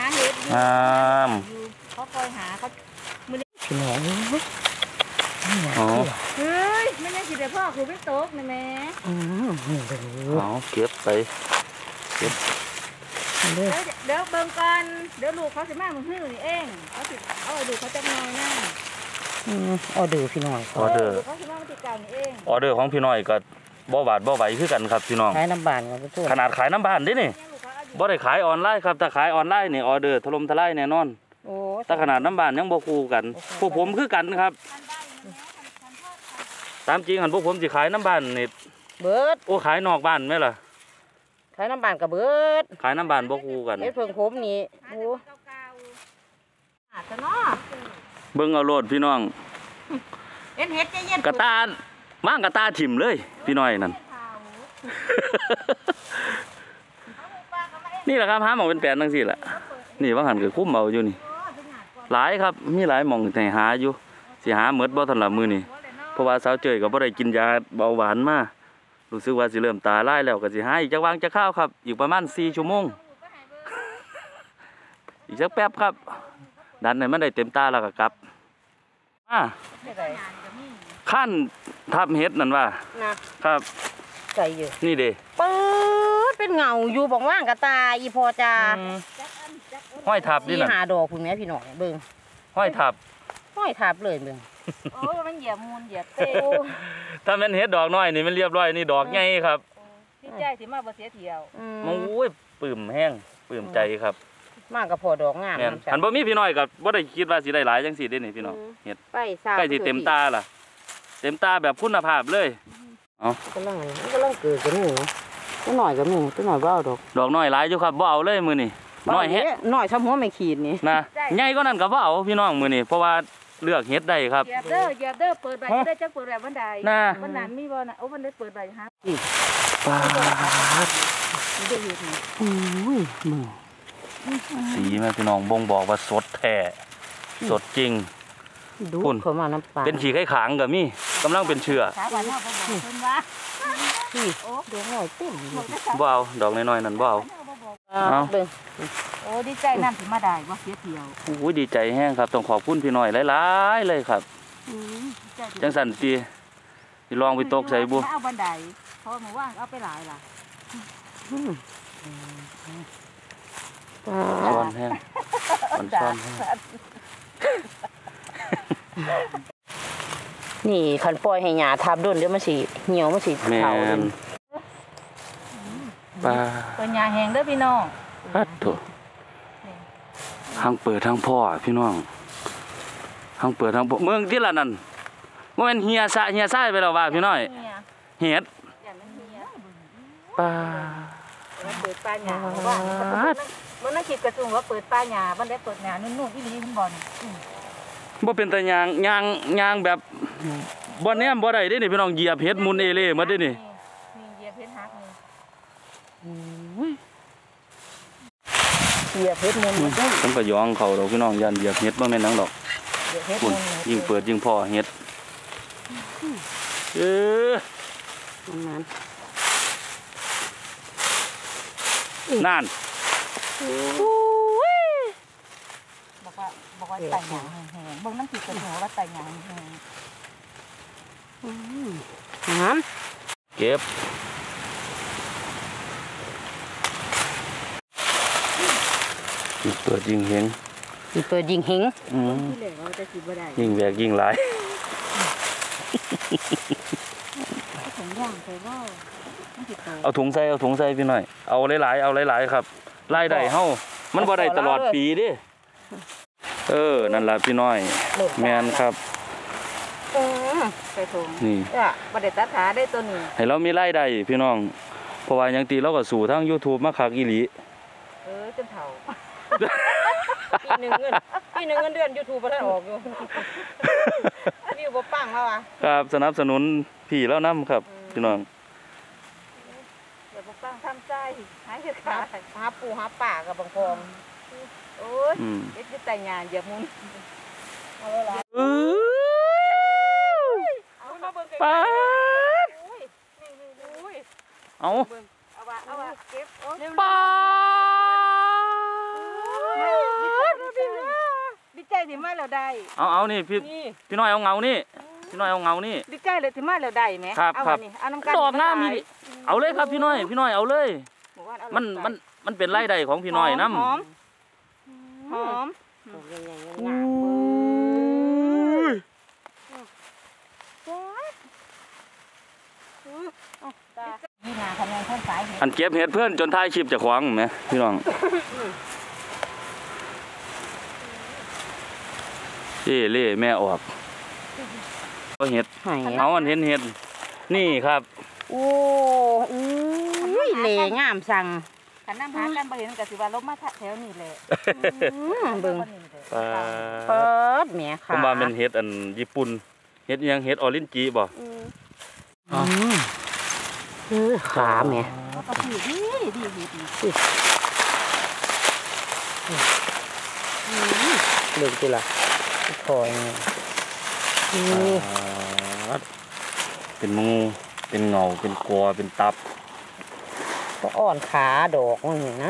S2: งาม
S3: เขาคอยหาเขา
S1: พี่น้อง
S2: อ๋อ
S3: เฮ้ยไม่ได้สิเดี๋ยวพ่อครูไม่โต๊ะนะแม่
S1: นี่เลย
S2: เอาเก็บไปเก็บ
S3: เดี๋ยวเบิ่งกันเดี๋ยวลูกเขาสิมามึงหื้อนี่เองเขาสิเอาดูเขาจะนอนนะ
S1: ออเดอร์พี่น้อง
S2: ออเดอร์
S3: เขาสิมาติดกันเอง
S2: ออเดอร์ของพี่น้อยก็บ่บาดบ่ไหวคือกันครับพี่น้อง
S1: ขายน้ำบานกันทุก
S2: ขนาดขายน้ำบ้านเด้นี่บ่ได้ขายออนไลน์ครับแต่ขายออนไลน์นี่ออเดอร์ถล่มทลายแน่นอน
S1: โอ้
S2: แต่ขนาดน้ำบ้านยังบ่คู่กันพวกผมคือกันครับตามจริงหันพวกผมสิขายน้ำบ้านนี่
S1: เบิด
S2: โอ้ขายนอกบ้านไหมล่ะ
S1: ขายน้ำบานกับเบิด
S2: ขายน้ำบ้านบ่คู่กัน
S1: เฮ็ดเพิ่งผมนี่โอ้
S3: อาจจะเนาะ
S2: เบิ่งเอาโลดพี่น้อง
S3: เฮ็ดใจเย็น
S2: กระตาว่างกระตาถิ่มเลยพี่น้อยนั่น นี่แหละครับหาหมองเป็นแปลนจังซี่แหละนี่ว่าหันก็คุ้มเอาอยู่นี่หลายครับมีหลายหม่องให้หาอยู่สิหาหมดบ่ทันละมื้อนี้เพราะว่าสาวเจยก็บ่ได้กินยาเบาหวานมารู้สึกว่าสิเริ่มตาลายแล้วก็สิหาอีกจักวางจักข้าวครับอีกประมาณ4ชั่วโมง อีกสักแป๊บครับดันให้มันได้เต็มตาแล้วก็กลับมาขั้นทับเฮ็ดนั่นว่า
S1: นะครับ ใส่อยู่
S2: นี่เด้
S1: ปื๊ดเป็นเงาอยู่บอกว่างกระตาอีพอจา
S2: ห้อยทับนี่
S1: ที่
S2: น่ะ
S1: หาดอกคุณแม่พี่น้องเบิ่ง
S2: ห้อยทับ
S1: ห้อยทับเลยเบิ่ง
S3: โอ้มันเหยียบมูลเหยียบเต้
S2: ถ้าแม่นเฮ็ดดอกน้อยนี่มันเรียบร้อยนี่ดอกใหญ่ครับ
S3: ดีใจที่มาบ่เสียเที่ยว
S2: มันอุ้ยปลื้มแห้งปลื้มใจครับ
S1: มากกับพอดอกงาม
S2: แม่นคันบ่มีพี่น้อยก็บ่ได้คิดว่าสิได้หลายจังซี่เด้นี่พี่น้องเฮ็ด
S1: ไปซา
S2: ใกล้สิเต็มตาล่ะ เต็มตาแบบคุณภาพเลยเอา
S1: กำลังเกิดกันนี่ตัวหน่อยกับนี่ตัวหน่อยบ่เอาดอก
S2: ดอกน้อยหลายอยู่ครับบ่เอาเลยมื้อนี้น้อยแฮะ
S1: หน่อยทำหัวไม่ขีดนี่
S2: นะใหญ่กว่านั้นก็บ่เอาพี่น้องมื้อนี้เพราะว่าเลือกเฮ็ดได้ครับ
S3: เหยียบเด้อเปิดใบได้จักเปิดแบบวันใด
S2: น่ะ
S3: วันนั้นมีบ่น่ะโอ้มันได้เปิดใบฮะ
S2: ปาด
S3: ได้อยู่นี่
S1: โอ้ยมึง
S2: สีแม่พี่น้องบ่งบอกว่าสดแท้สดจริง
S1: ดู
S2: คุณ
S1: เขามาน้ำปลา
S2: เป็นขี้ไข่ขางก็มีกำลังเป็นเชื้อ
S3: ขาบ้านเฮาบ่บอกเพิ่นว่า
S1: นี่ดอกหน่อยเต็มอยู่
S2: บ่เอาดอกน้อยๆนั่นบ่เอา เอา
S1: เบิ่ง
S3: โอ้ดีใจนำสิมาได้บ่เสียเที่ยว
S2: โอ้ยดีใจแห้งครับต้องขอบคุณพี่น้อยหลายๆเลยครับจังสันตีสิลองไปตกใส่บุ
S3: เอาบันไดเพราะมื้อว่างเอาไปหลายล่ะ
S2: ช้อนแห้งมันช้อนแห้ง
S1: นี่คันปล่อยให้หญ้าทับโดนเดี๋ยวมันสิเหี่ยวมันสิ
S2: แม่
S1: เผาเลย
S2: นปลา
S3: เปิดหญ้าแห้งเด้อพี่น้อง
S2: ปัดโถทางเปิดทางพ่อพี่น้องทางเปิดทางพ่อเมืองที่ละนั่นว่าเป็นเฮียซะเฮียซ่ายไปแล้วว่าพี่น้อย
S3: เนี่ย
S2: เฮ็ด
S3: อย่างนั้นเฮีย
S2: ปลา
S3: มันเปิดป้าหญ้าว่ามันน่าคิดกระจุงว่าเปิดป้าหญ้ามันได้เปิดหญ้านุ่นๆอีหลีมันบ่น
S2: บ่เป็นตะยางแบบบ่แนมบ่ได้เด้นี่พี่น้องเหยียบเฮ็ดมุนเอเล่หมดเด้นี่
S3: นี่เหยียบเพชรฮักนี่
S1: เหยียบเพชรมุนมัน
S2: ผมก็ยองเขาดอกพี่น้องยันเหยียบเฮ็ดบ่แม่นหยังดอก
S1: เหยียบเพชร
S2: คุ
S1: มุ
S2: ณ
S1: น
S2: ยิ่งเปิดยิ่งพ่อเฮ็ดเออ
S1: มัน
S2: นั่น
S3: บอกว่าไต่หญ้าแห้งๆบ่นั่นคิดกระจุงว่าไต่หญ้าแห้ง
S1: น้
S2: เก็บยิ่งเปิดยิ่งเห็น
S1: ำเปิดยิงหิง
S3: ที่เหลือเราจะคิดบ่ได้
S2: ยิ่งแหวกยิ่งหลาย
S3: ถุงย่างใส่บ่มันสิโต
S2: เอาถุงใส่พี่หน่อยเอาหลายๆครับรายได้เฮามันบ่ได้ตลอดปีเด้นั่นล่ะพี่น้อยแม่นครับ
S3: ใส่ถุง
S2: นี่
S3: บ่ได้ตัดขาได้ตัวนี้
S2: ให้เรามีรายได้พี่น้องเพราะว่าหยังตีเราก็สู่ทาง YouTube มาคักอีหลี
S3: จนเฒ่า
S1: ปีหนึ่งเงินเดือน YouTube บ่ทันออกอยู่วิวบ่ปังแล้วอ่ะ
S2: ครับสนับสนุนพี่แล้วนํครับพี่น้อง
S3: เดี๋ยวบ่ฟังทำใจหายเฮ็ดขา
S1: หาปูหาป่ากับบางพอง
S3: โอ้ยเฮ็ดอยู่ใต้หญ้าเหยียบมุนเอาเลยล่ะ เอามาเบิ่ง
S2: ปาด
S3: อุ้ยอุ้ย
S2: เอา
S3: เอาว่าเก็บโอ้ย
S2: ปาด
S3: ที่มาแล้วได้
S2: เอานี่พี่น้อยเอาเงานี่พี่น้อยเอาเงานี่
S3: ดีใจเลยที่มาแล้วได้ไหม
S2: ครับ
S3: เอา
S2: ครับ
S3: อันนี้เอาน้ำกัน
S2: ดอกงามนี่เอาเลยครับพี่น้อยเอาเลย มันเป็นรายได้ของพี่น้อยนำ
S3: หอมหอม
S1: ดอกใหญ่ๆ
S2: อุ้
S1: งาม
S3: นี่นาทำงานคนสายเห็น
S2: อันเก็บเห็ดเพื่อนจนท้ายคลิปจะขวางไหมพี่น้องเล่แม่ออกก็เห็ด
S1: ๆให้
S2: เอาอันเห็นเห็ดนี่ครับ
S1: โอ้ยเหล่งามสั่ง
S3: ขันน้ำหากันบ่เห็นก็สิว่าลบมาแถวนี้แหละ
S1: เบิ่ง
S2: ปลา
S1: เปิดแหม
S2: ผ
S1: ค่ะ
S2: มว่าเป็นเห็ดอันญี่ปุ่นเห็ดอิหยังเห็ดออรินจิบ่
S1: ขาแหม
S3: ก็คือดี
S1: เบิ่งสิล่ะคอยนี่
S2: เป็นงูเป็นเงาเป็นกอเป็นตับ
S1: ก็อ่อนขาดอกมันนี่นะ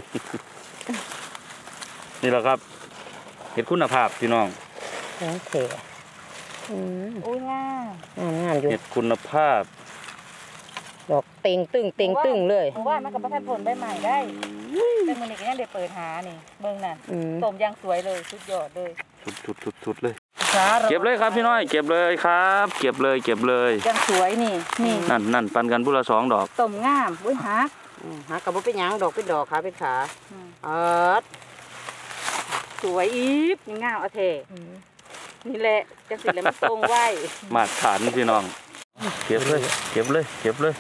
S2: นี่แหละครับเห็ดคุณภาพพี่น้อง
S1: โอเค
S3: โอ้ยง่าง
S1: ามอยู่
S2: เห็ดคุณภาพ
S1: ดอกเต็งตึงเลย
S3: เพราะว่ามันกับประทัดผลใบใหม่ได้แต่มื้อนี้ก็ยังได้เปิดหานี่เบิ่งนั่น ต้มยางสวยเลยสุดยอดเลย
S2: สุดเลยเก็บเลยครับพี่น้อยเก็บเลยครับเก็บเลย
S3: ยางสวยนี่
S2: นั่นปันกันผู้ละ2 ดอก
S3: ต้มงามอุ้ยฮัก
S1: หากระบอกเป็นหยังดอกเป็นดอกขาเป็นขาด
S3: สวยอีฟนี่งามเอาเทนี่แหละจังสิแล้วมันตรงไว้
S2: มาตรฐานพี่น้องเก็บเลย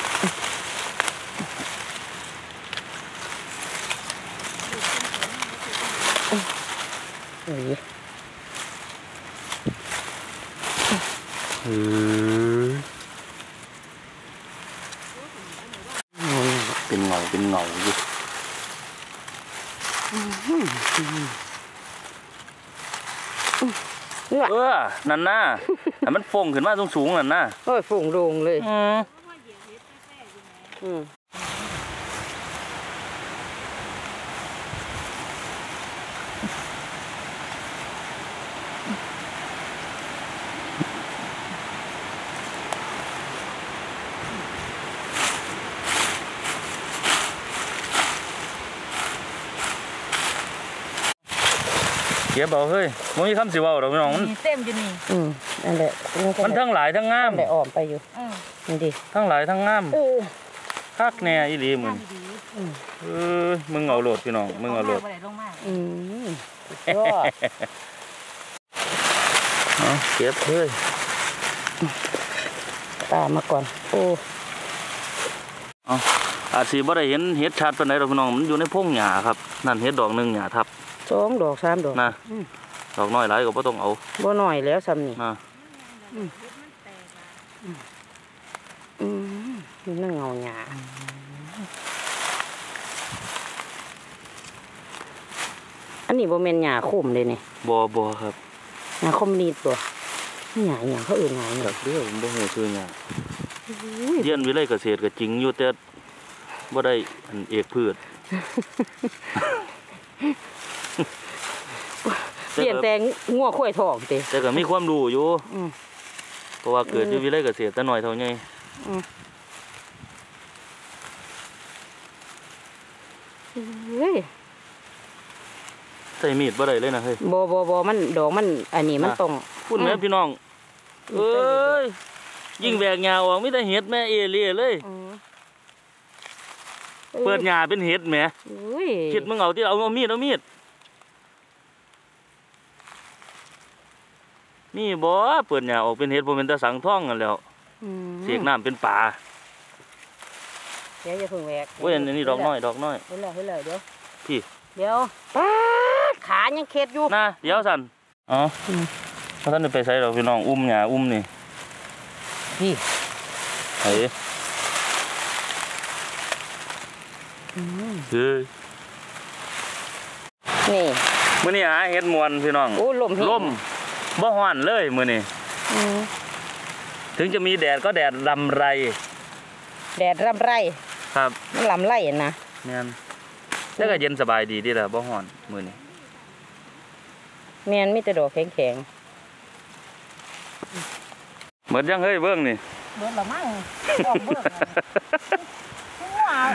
S2: เป็นเงาอยู่นั่นน่ะแต่มันฟงขึ้นมาสูงนั่นน่ะ
S1: โอ้ยฝุ่งโรงเลย
S2: เก็บเอาเฮ้ยมันมีคำสิว่าดอกพี่น้องมัน
S3: เต็มอยู่นี่
S1: นั่นแหละ
S2: มันทั้งหลายทั้งงาม
S1: ได้ออมไปอยู่นี่ดิ
S2: ทั้งหลายทั้งงามคักแน่อีหลีมึงมึงเอาโหลดพี่น้องมึงเอาโหลด
S3: ลงมา
S1: ยอด
S2: เก็บเฮ้ย
S1: ตามมาก่อนโอ้
S2: อาจสิบ่ได้เห็นเห็ดชัดปานใดดอกพี่น้องมันอยู่ในพงหญ้าครับนั่นเห็ดดอกนึงหญ้าทับ
S1: 2 ดอก 3 ดอก
S2: นะดอกน้อยหลายก็บ่ต้องเอา
S1: บ่น้อยแล้วซ้ำนี่
S2: นะ
S1: นี่นั่งเงาหยาอันนี้บ่แม่นหญ้าคุ้มเลยนี่
S2: บ่ครับ
S1: หญ้าคอมมิวนิสต์บ่หญ้าหยังเขาเอิ้นหญ้าหยัง
S2: จากเด้อผมบ่ฮู้ชื่อหญ้าเรียนวิไลเกษตรก็จริงอยู่แต่บ่ได้อันเอกพืช
S1: เปลี่ยนแต่งัวข้วยทองติ
S2: แต่ก็มีความรู้อยู่เพราะว่าเกิดอยู่วิไลเกษตรแต่น้อยเท่าใหญ่ใส่มีดบ่ได้เลยนะเฮ้ย
S1: บ่มันดอกมันอันนี้มันต้อง
S2: พูดแม่พี่น้องเอ้ยยิ่งแบกหญ้าออกมีแต่เห็ดแม่เอเล่เลยเปิดหญ้าเป็นเห็ดแหมคิดมึงเอาที่เอามีดมีบ่เปิดหญ้าออกเป็นเห็ดบ่เป็นตาสังท่องกันแล้วเสกน้ำเป็นป่า
S1: เดี๋ยวอย่าเพิ่งแหวก
S2: เว้ยอันนี้ดอกน้อย
S1: เฮ้ยเลยเดี๋ยว
S2: พี่
S1: เดี๋ยวป๊าดขายังเข็ดอยู่
S2: นะเดี๋ยวสั่นอ๋อเพราะท่านไปใส่ดอกพี่น้องอุ้มหญ้าอุ้มนี่
S1: พี่
S2: เฮ้ย
S1: นี่
S2: มื้อนี้หาเห็ดมวนพี่น้อง
S1: โอ้ลม
S2: ลมบ่ฮ้อนเลยมื้อนี้ถึงจะมีแดดก็แดดลำไร
S1: แดดรำไร
S2: ครับ
S1: มันลำไรนะ
S2: แม่นแต่ก็เย็นสบายดีดีล่ะบ่ฮ้อนมื้อนี้
S1: แม่นมีแต่ดอกแข็ง
S2: เหมือนยังเฮ้ยเบิ้งนี่
S3: เบิ่งละมั่งออกเบิ่งว้าว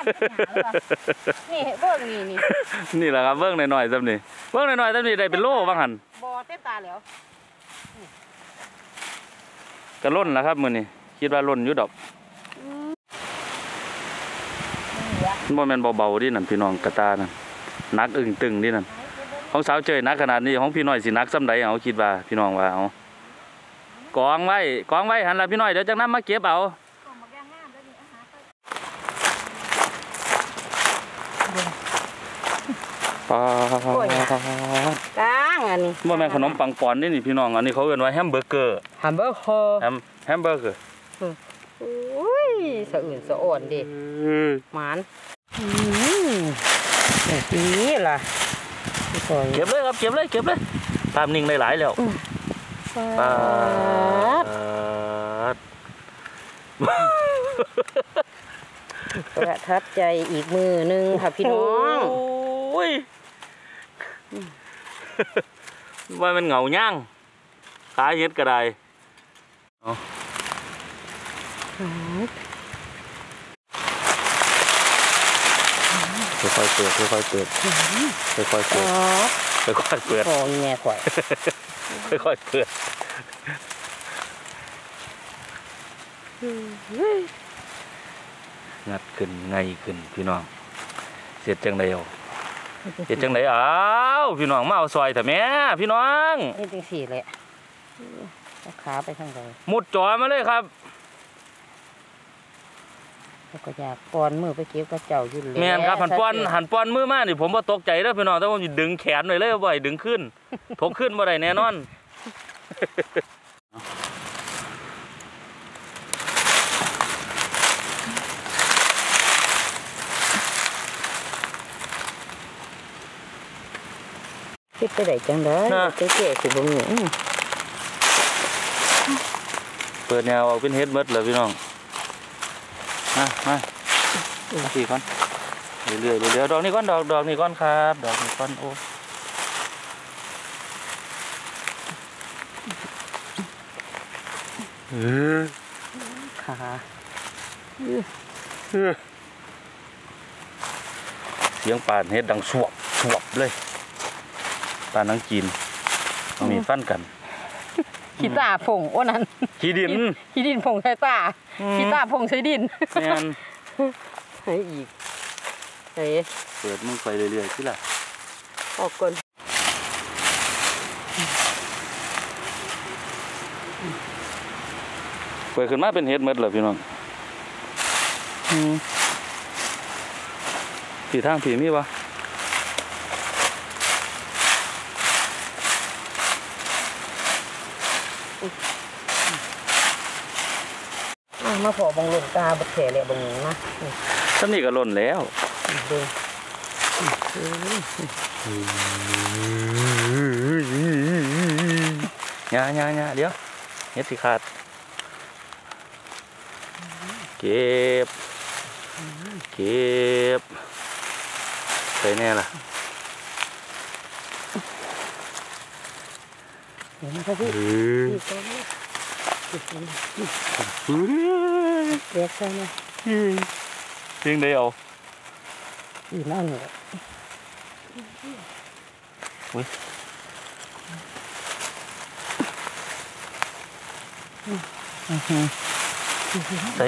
S3: นี่เบิ่งนี่
S2: นี่แหละครับเบิ้งหน่อยๆซ้ำนี่เบิ้งหน่อยๆซ้ำนี่ได้เป็นโล่บ้างหัน
S3: บ่เต็มตาแล้ว
S2: กระล่นแล้วครับมื้อนี้คิดว่าล่นอยู่ดอกบ่แม่นเบาๆดินั่นพี่น้องกระตานั่นหนักอึ้งตึงดินั่นของสาวเจยหนักขนาดนี้ของพี่น้อยสิหนักส่ำใดเอาคิดว่าพี่น้องว่าเอากองไว้หันล่ะพี่น้อยเดี๋ยวจังนำมาเก็บเอาปา
S1: ๆกลางอันนี้
S2: บ่แม่นขนมปังปอนนี่พี่น้องอันนี้เขาเอิ้นว่าแฮมเบอร์เกอร์
S1: แฮมเบอร์เกอร์
S2: แฮมเบอร์เกอร์
S1: อุ้ยสะอื่นสะอ่อนดิหมานนี่ล่ะ
S2: เก็บเลยครับเก็บเลยภาพนิ่งได้หลายแล้วปาด
S1: ประทับใจอีกมือนึงค่ะพี่น้อง
S2: โอ้ยว่ามันเหงาย่างขาเฮ็ดก็ได้ค่อยๆเปิดค่อยๆเปิด
S1: โอ้ยแม่ข่อย
S2: ค่อยๆเปิดงัดขึ้นไงขึ้นพี่น้องเสร็จจังไดเอาเสร็จจังไดอ้าวพี่น้องมาเอาซอยเถอะแม่พี่น้อง
S1: นี่จังสี่เลยขาไปทางใด
S2: มุดจอมาเลยครับ
S1: แล้วก็อยากป้อนมือไปเก็บกระเจ้าอยู่เลย
S2: แม่นครับหันป้อนมือมานี่ผมบ่ตกใจเด้อพี่น้องแต่ผมสิดึงแขนไว้เลยบ่ให้ดึงขึ้นทกขึ้นบ่ได้แน่นอน
S1: คิดไปได้จังได้เก๋ๆสิบ่มี
S2: เปิดแนวเอาเป็นเฮ็ดเบิดเลยพี่น้องมาสี่ก่อนเรื่อยๆดอกนี้ก่อนดอกนี้ก่อนครับดอกนี้ก่อนโอ้
S1: ขา
S2: เสียงป่านเฮ็ดดังสวบเลยป่านนังจีนมีฟันกัน
S1: ขี้ตาผงโอ้นั่น
S2: ขี้ดิน
S1: ผงใส่ตาขี้ตาผงใส่ดิน
S2: แม่น
S1: ให้อีกเฮ้
S2: เปิดมึงไปเรื่อยๆสิล่ะ
S1: ออกก่อน
S2: เปิดขึ้นมาเป็นเฮ็ดหมดเลยพี่น้องผีทางผีมีปะ
S1: มาพอบังลงตาบัดแผลเลยบังนะ
S2: ท่านนี่ก็หล่นแล้วหญ้าเดี๋ยวเฮ็ดสิขาดเก็บใส่แน่ล่ะ
S1: เห็นไหมครับพี่เรียกใช่ไหม
S2: เพียงเดียว
S1: อีนั่นเลย
S2: ใส่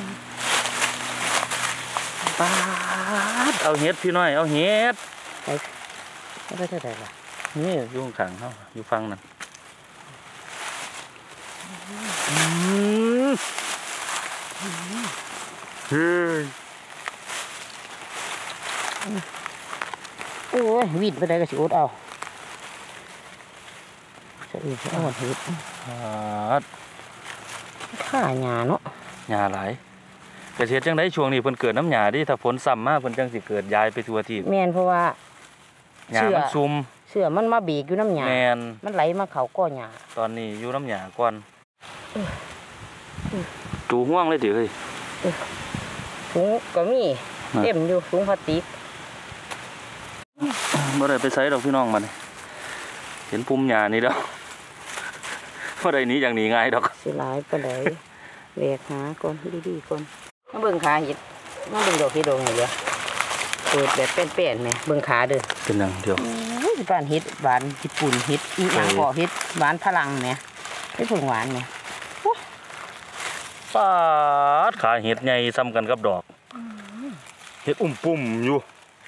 S2: ปาดเอาเฮ็ดพี่น้อยเอาเฮ็ด
S1: แล้วก็จะได้ละ
S2: นี่อยู่ข้างเขาอยู่ฟังนั่นเฮ้ย
S1: โอ้ยวิ่งไปได้ก็สิอดเอาจะอื่นจะอ่อนเห็ดข้าหญ้าเนาะ
S2: หญ้าหลายกระเทียดจังได้ช่วงนี้เพิ่นเกิดน้ำหญ้าดิถ้าฝนซ้ำมาเพิ่นจังสิเกิดยายไปทั่วที่
S1: แม่นเพราะว่า
S2: หญ้ามันซุ่ม
S1: เสือมันมาเบรกอยู่น้ำหญ้า
S2: แม่น
S1: มันไหลมาเขาก้อหญ้า
S2: ตอนนี้อยู่น้ำหญ้าก่อนจูห่วงเลยติเฮ้ย
S1: ถุงก็มีเต็มอยู่ถุงพลาสติก
S2: บ่ได้ไปใส่ดอกพี่น้องมันเห็นพุ่มหญ้านี่เด้อบ่ได้หนีอย่างนี้ง่ายดอก
S1: สิหลายปานใดแหวกหาก่อนดีๆก่อนมาเบิ่งขาเห็ดมาเบิ่งดอกเห็ดดอกนี่เด้อเปิดแบบเป็นๆแหมเบิ่งขาเด้อ
S2: เป็นหยังเดี๋ยว
S1: บ้านเห็ดหวานญี่ปุ่นเห็ดอีหยังบ่เห็ดหวานพลังแหมเฮ็ดผงหวานแหม
S2: ปาดขาเห็ดใหญ่ซ้ำกันกับดอกเห็ดปุ่มอยู่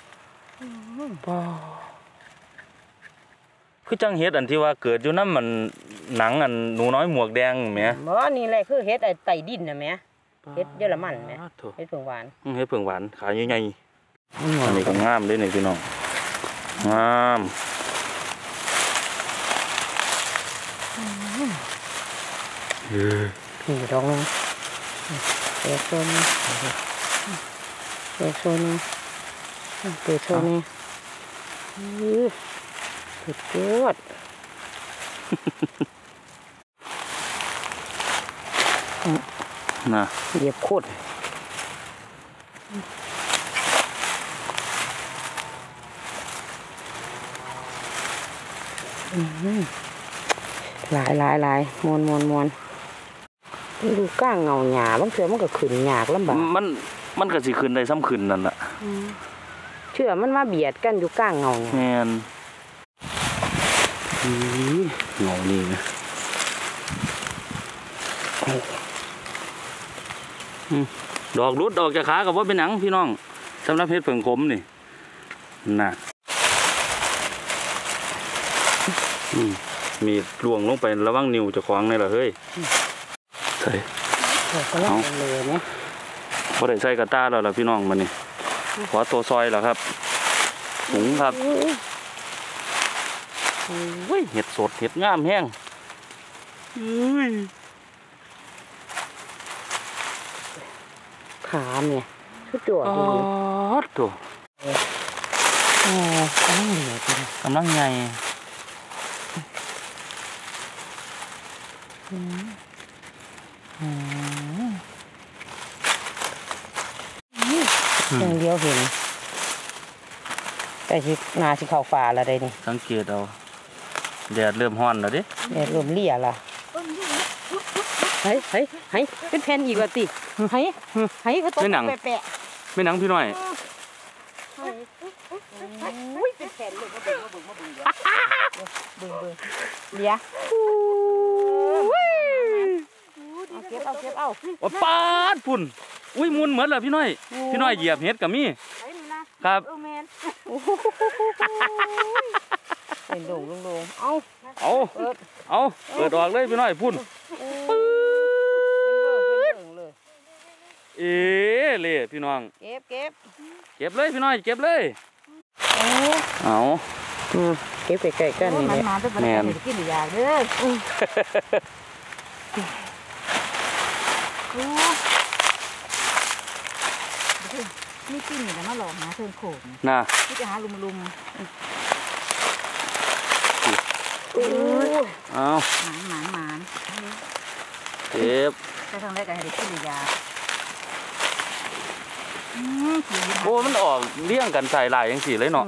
S2: คือจังเห็ดอันที่ว่าเกิดอยู่น้ำมันหนังอันหนูน้อยหมวกแดงแหม
S1: บ่นี่แหละคือเห็ดไต่ดินน่ะแหมเห็ดเยอรมันแหมเห็ดผงหวาน
S2: เห็ดผงหวานขาใหญ่ๆอันนี้ก็งามด้วยนี่พี่น้องงาม
S1: นี่ดอกนึงเปิดโซนนี้เปิดโซนนี้เปิดโซนนี้สุดยอด
S2: นะ
S1: เหยียบโคตรหลายมวนดูก้างเงาหยาบางเทื่อมันก็ขึ้นยากลำบาก
S2: มันก็สิขึ้นได้ซ้ำขึ้นนั่นแหละ
S1: เชื่อมันมาเบียดกันอยู่ก้างเงา
S2: แม่นเงานี่นะดอกรุดออกจากขากับว่าเป็นหนังพี่น้องสำหรับเห็ดเผิงขมนี่น่ะมีล่วงลงไประวังนิ้วจะคว้างนี่แหละเฮ้ยใส่
S1: เอาเลยเนี่ย
S2: พอได้ใส่กระต้าแล้วล่ะพี่น้องมันนี่ขอตัวซอยแล้วครับหุงครับเห็ดสดเห็ดงามแห้ง
S1: ขาเนี่ยชุดจวดดู
S2: ตัวกำลังไง
S1: อย่างเดียวเห็นแต่ชินาชิเข้าฟ้าแล้วได้นี่
S2: สังเกตเอาแดดเริ่มร้อนแล้วดิ
S1: แดดเริ่มเลี่ยละเฮ้ยเป็นแผ่นอีกว่าติเฮ้ยเขาต้มแปะ
S2: ไม่หนังพี่น้อย
S1: เป็นแผ่นเลยมาเบิ่งเลี่ยเก็บเอา
S2: ปาดพุ่นอุ้ยมุนเหมือนเหรอพี่น้อยเหยียบเห็ดกับมี่ครับ
S1: เป็นโด่งเอา
S2: เปิดออกเลยพี่น้อยพุ่นเลยพี่น้อง
S1: เก็บ
S2: เลยพี่น้อยเก็บเลยเอา
S1: เก็บไปใกล้กันนี่
S3: แม่กินยาเด้อนี่ปิ้งอยู่แต่มาหลอกหาเทิงโขง
S2: น่ะ
S3: นี่จะหาลุม
S2: เอา
S3: หมาน
S2: เก็บ
S3: ไปทางแรกก็ให้ได้กินยา
S2: โอ้มันออกเลี้ยงกันใส่ลายอย่างสี่เลยเนาะ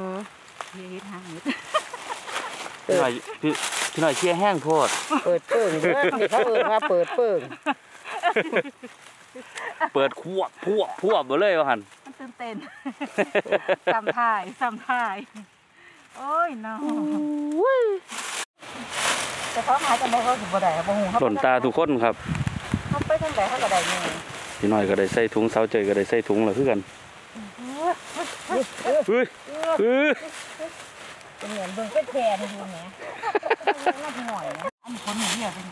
S2: พี่หน่อยเชี่ยแห้งโทษ
S1: เปิดเปิ่งเด้อนี่เขามาเปิดเปิ่ง
S2: เปิดพวบเลยว่าหัน
S3: มันตื่นเต้นซ้ำท่ายโอ้ยน้องแต่เขาหาจะบอกเขาถึงบ่ได้บ่ฮู้
S2: หล่นตาทุกคนครับ
S3: เขาไปทางไหนเขาก็ได้นี่
S2: พี่น้อยก็ได้ใส่ถุงเสาเจยก็ได้ใส่ถุงเลยคือกัน
S3: เป็นเหมือนเบิ่งเป็นแพร่ดูแหมน่าจะหน่อยนะอันนี้คนเหี้ยเป็น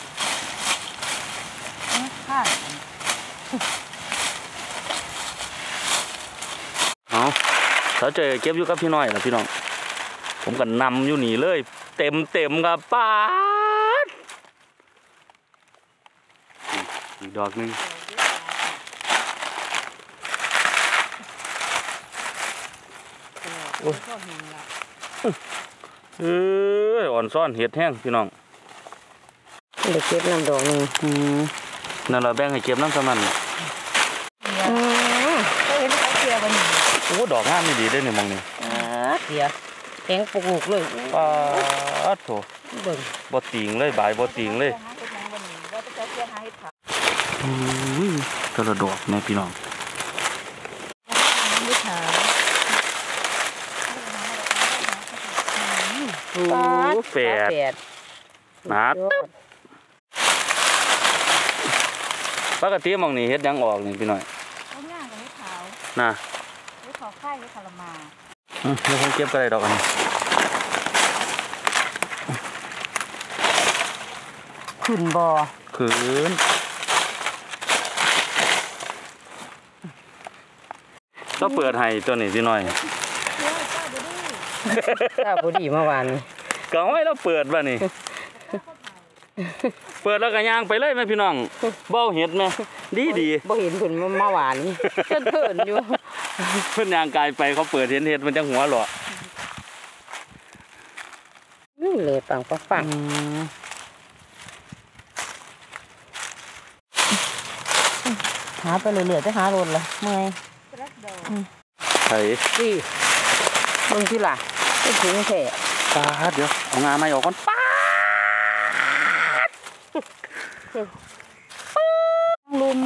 S3: ค่ะ
S2: เสาเจยเก็บอยู่กับพี่น้อยนะพี่น้องผมก็นำอยู่นี่เลยเต็มครับป้าอีกดอกนึงอ่อนซ่อนเห็ดแห้งพี่น้อง
S1: เด็กเก็บน้ำดอกนึง
S2: นั่นเราแบ่งให้เก็บน้ำสมัน
S3: ก็เห็นเขาเกลียวันนี้
S2: โอ้ดอกงามไม่ดีได้เนี่ยมองนี่
S1: เกลียแข็งปลูกเลย
S2: ปาดโถ
S1: เบิ่ง
S2: บ่ติงเลยบายบ่ติงเลย
S3: หาเฮ็ดหยังบ่นี่ว่าจะใช้เพื่อหาเฮ็ดผัก
S2: กระดอกแม่พี่น้อง
S3: ไม่ขาว
S2: โอ้แฝดหนาตึ๊บปกติหมองนี่เฮ็ดหยังออกนี่พี่น้อย
S3: เอาย่างกับเฮ็ดขาว
S2: น่ะ
S3: เฮ็ดขาวไข่เฮ็ดขาวละมา
S2: เดี๋ยวผมเก็บก็ได้ดอกอันนี้
S1: ขึ้นบ่
S2: ขืนก็เปิดให้ตัวนี้พี่น้อย
S1: ข้าวบ่ดีเมื่อวานนี้
S2: ก็เอาไว้แล้วเปิดบ่นี่ เปิดแล้วก็ย่างไปเลยแม่พี่น้องเบ้าเห็ดแม่ดีดี
S1: บ่เห็นเพิ่นเมื่อวานนี้เพิ่นอยู่
S2: เพิ่นย่างกายไปเขาเปิดเห็นเห็ดมันจังหัวหรอ
S1: นี่เลยปังปังหาไปเรื่อยๆจะหาโลดละเมื่อย
S3: รักดอก
S2: ใส่
S1: สิเบิ่งสิล่ะเป็นถุงแท้
S2: ปาดเดี๋ยวเอางามาออกก่อนปาด
S1: ลุม
S2: เอา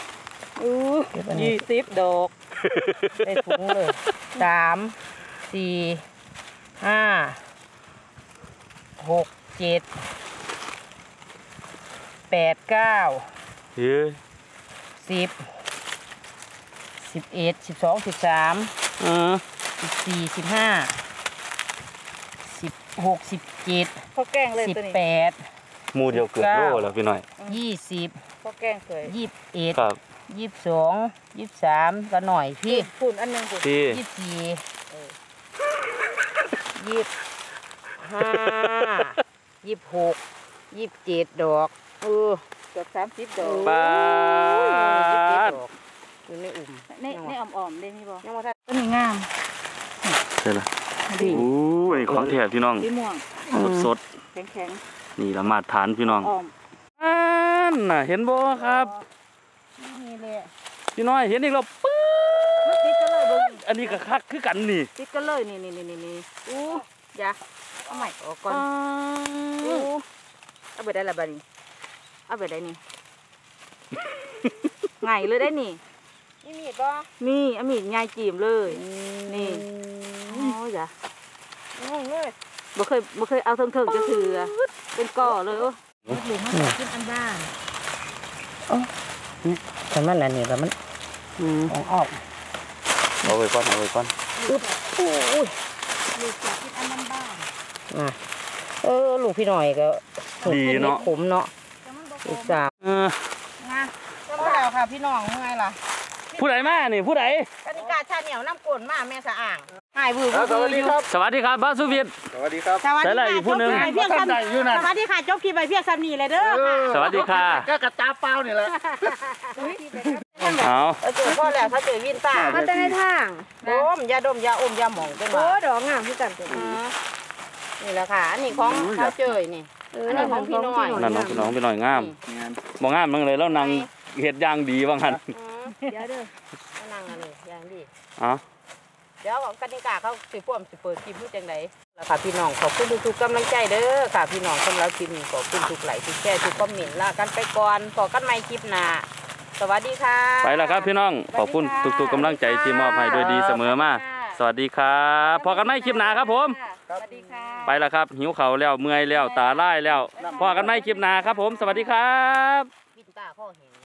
S1: 20 ดอกได้ถุงเลย3 4 5 6 7 8 9
S2: เฮ้ย
S1: 10 11 12 13 14 15 16 17
S3: พอแกงเลยตัวนี้
S1: 18
S2: หมูเดียวเกือบโลแล้วพี่น้อย
S1: 20
S3: พอแกงเคย
S1: 21
S2: ครับ
S1: 22 23ก็หน่อยพี่
S3: ฝุ่นอันนึงฝุ่น
S2: พี่
S1: 24 25 26 27 ดอก
S3: เกือบ30 ดอก
S2: ปาด
S1: ดอกอยู่ในอุ่ม
S3: ในอ่อมๆได้นี่บ่
S1: ยังบ่ทัน
S3: ต้นนี้งาม
S2: ใช่ละ
S3: ดี
S2: โอ้ยของแท้พี่น้อง
S3: สีม่วง
S2: สด
S3: แข็ง
S2: ๆนี่ละมาตรฐานพี่น้อง
S3: ๆอ่อม
S2: อันน่ะเห็นบ่ครับ
S3: นี่แหละ
S2: พี่น้อยเห็นอีกแล้วปึ๊บ
S3: ติดกันเลยเบิ่ง
S2: อันนี้ก็คักคือกันนี่
S3: ติดกันเลยนี่อู้อย่าเอาใหม่ออกก่อนอู้เอาไปได้ละบัดนี้เอาไปได้นี่ ไงเลยได้นี่
S1: มีมีดบ่
S3: มีเอามีดยายจีมเลยนี่โอ้ยจ้ะ
S1: งงเลย
S3: บ่เคยเอาเถิงๆจะถือเป็นก่อเลยโอ้หลุมมันกินอันบ้าน
S1: แต่มันอันนี้ก็มันออก
S2: เอาไว้ก่อนเอาไว้ก่อน
S1: อุ๊บอุ้ย
S3: หลุมจากกินอันบ้าน
S1: ลูกพี่หน่อยก็
S2: ดีเนาะ
S1: ขมเนาะ
S3: แต่มันบ่
S1: อีกสาว
S3: งา
S1: ก็แล้วค่ะพี่น้องไงล่ะ
S2: ผู้ใดมานี่ผู้ใด
S1: กติกาชาเหนียวน้ำกลนมาแม่สะอ่างหายบือ
S4: สวัสดีครับ
S2: สวัสดีครับบ้านสุวิทย์
S4: สวัสดีครับ
S1: สวัสดี
S2: ใส่อะไรอีกผู้หนึ่ง
S1: เพียง
S4: ท่านใดอยู่นั่น
S1: สวัสดีค่ะจบคลิปไปเพียงซ้ำนี่เลยเด้อค่ะ
S2: สวัสดีค่ะ
S4: ก็กระตาเปล่านี่แหละ
S2: เอา
S1: เจอพ่อแล้วเขาเจอวินต้า
S3: มันจะให้ทาง
S1: ดมยาดมยาอมยาหมองจังห
S3: โอ้
S1: วะ
S3: ดอกงามที่กันตัว
S1: อื
S3: นี้
S1: มนี่แหละค่ะ อันนี้ของเขาเจยนี่ อันนี้ของพี่น้อย
S2: นั่นน้องพี่น้องพี่น้อยงาม
S4: งาน
S2: บ่งามนั่งเลยแล้วนางเฮ็ดอย่างดีว่างั้น
S3: เดี๋ยวเด้อ
S1: นั่งอันนี้อย่างดี
S2: เอ๋อ
S1: เดี๋ยวกติกาเขาสิพ่วมสิเปิดคลิปรู้จังไดแล้วค่ะพี่น้องขอบคุณทุกๆกำลังใจเด้อค่ะพี่น้องสำหรับคลิปนี้ขอบคุณทุกไลค์ทุกแชร์ทุกคอมเมนต์ลากันไปก่อนพอกันใหม่คลิปหน้าสวัสดีค่ะ
S2: ไปแล้วครับพี่น้องขอบคุณทุกๆกำลังใจที่มอบให้โดยดีเสมอมาสวัสดีครับพอกันใหม่คลิปหน้าครับผม
S3: สวัสดีค่ะ
S2: ไปแล้วครับหิวเข่าวแล้วเมื่อยแล้วตาล่ายแล้วพอกันใหม่คลิปหน้าครับผมสวัสดีครับ
S1: วินต้าพ่อเห็น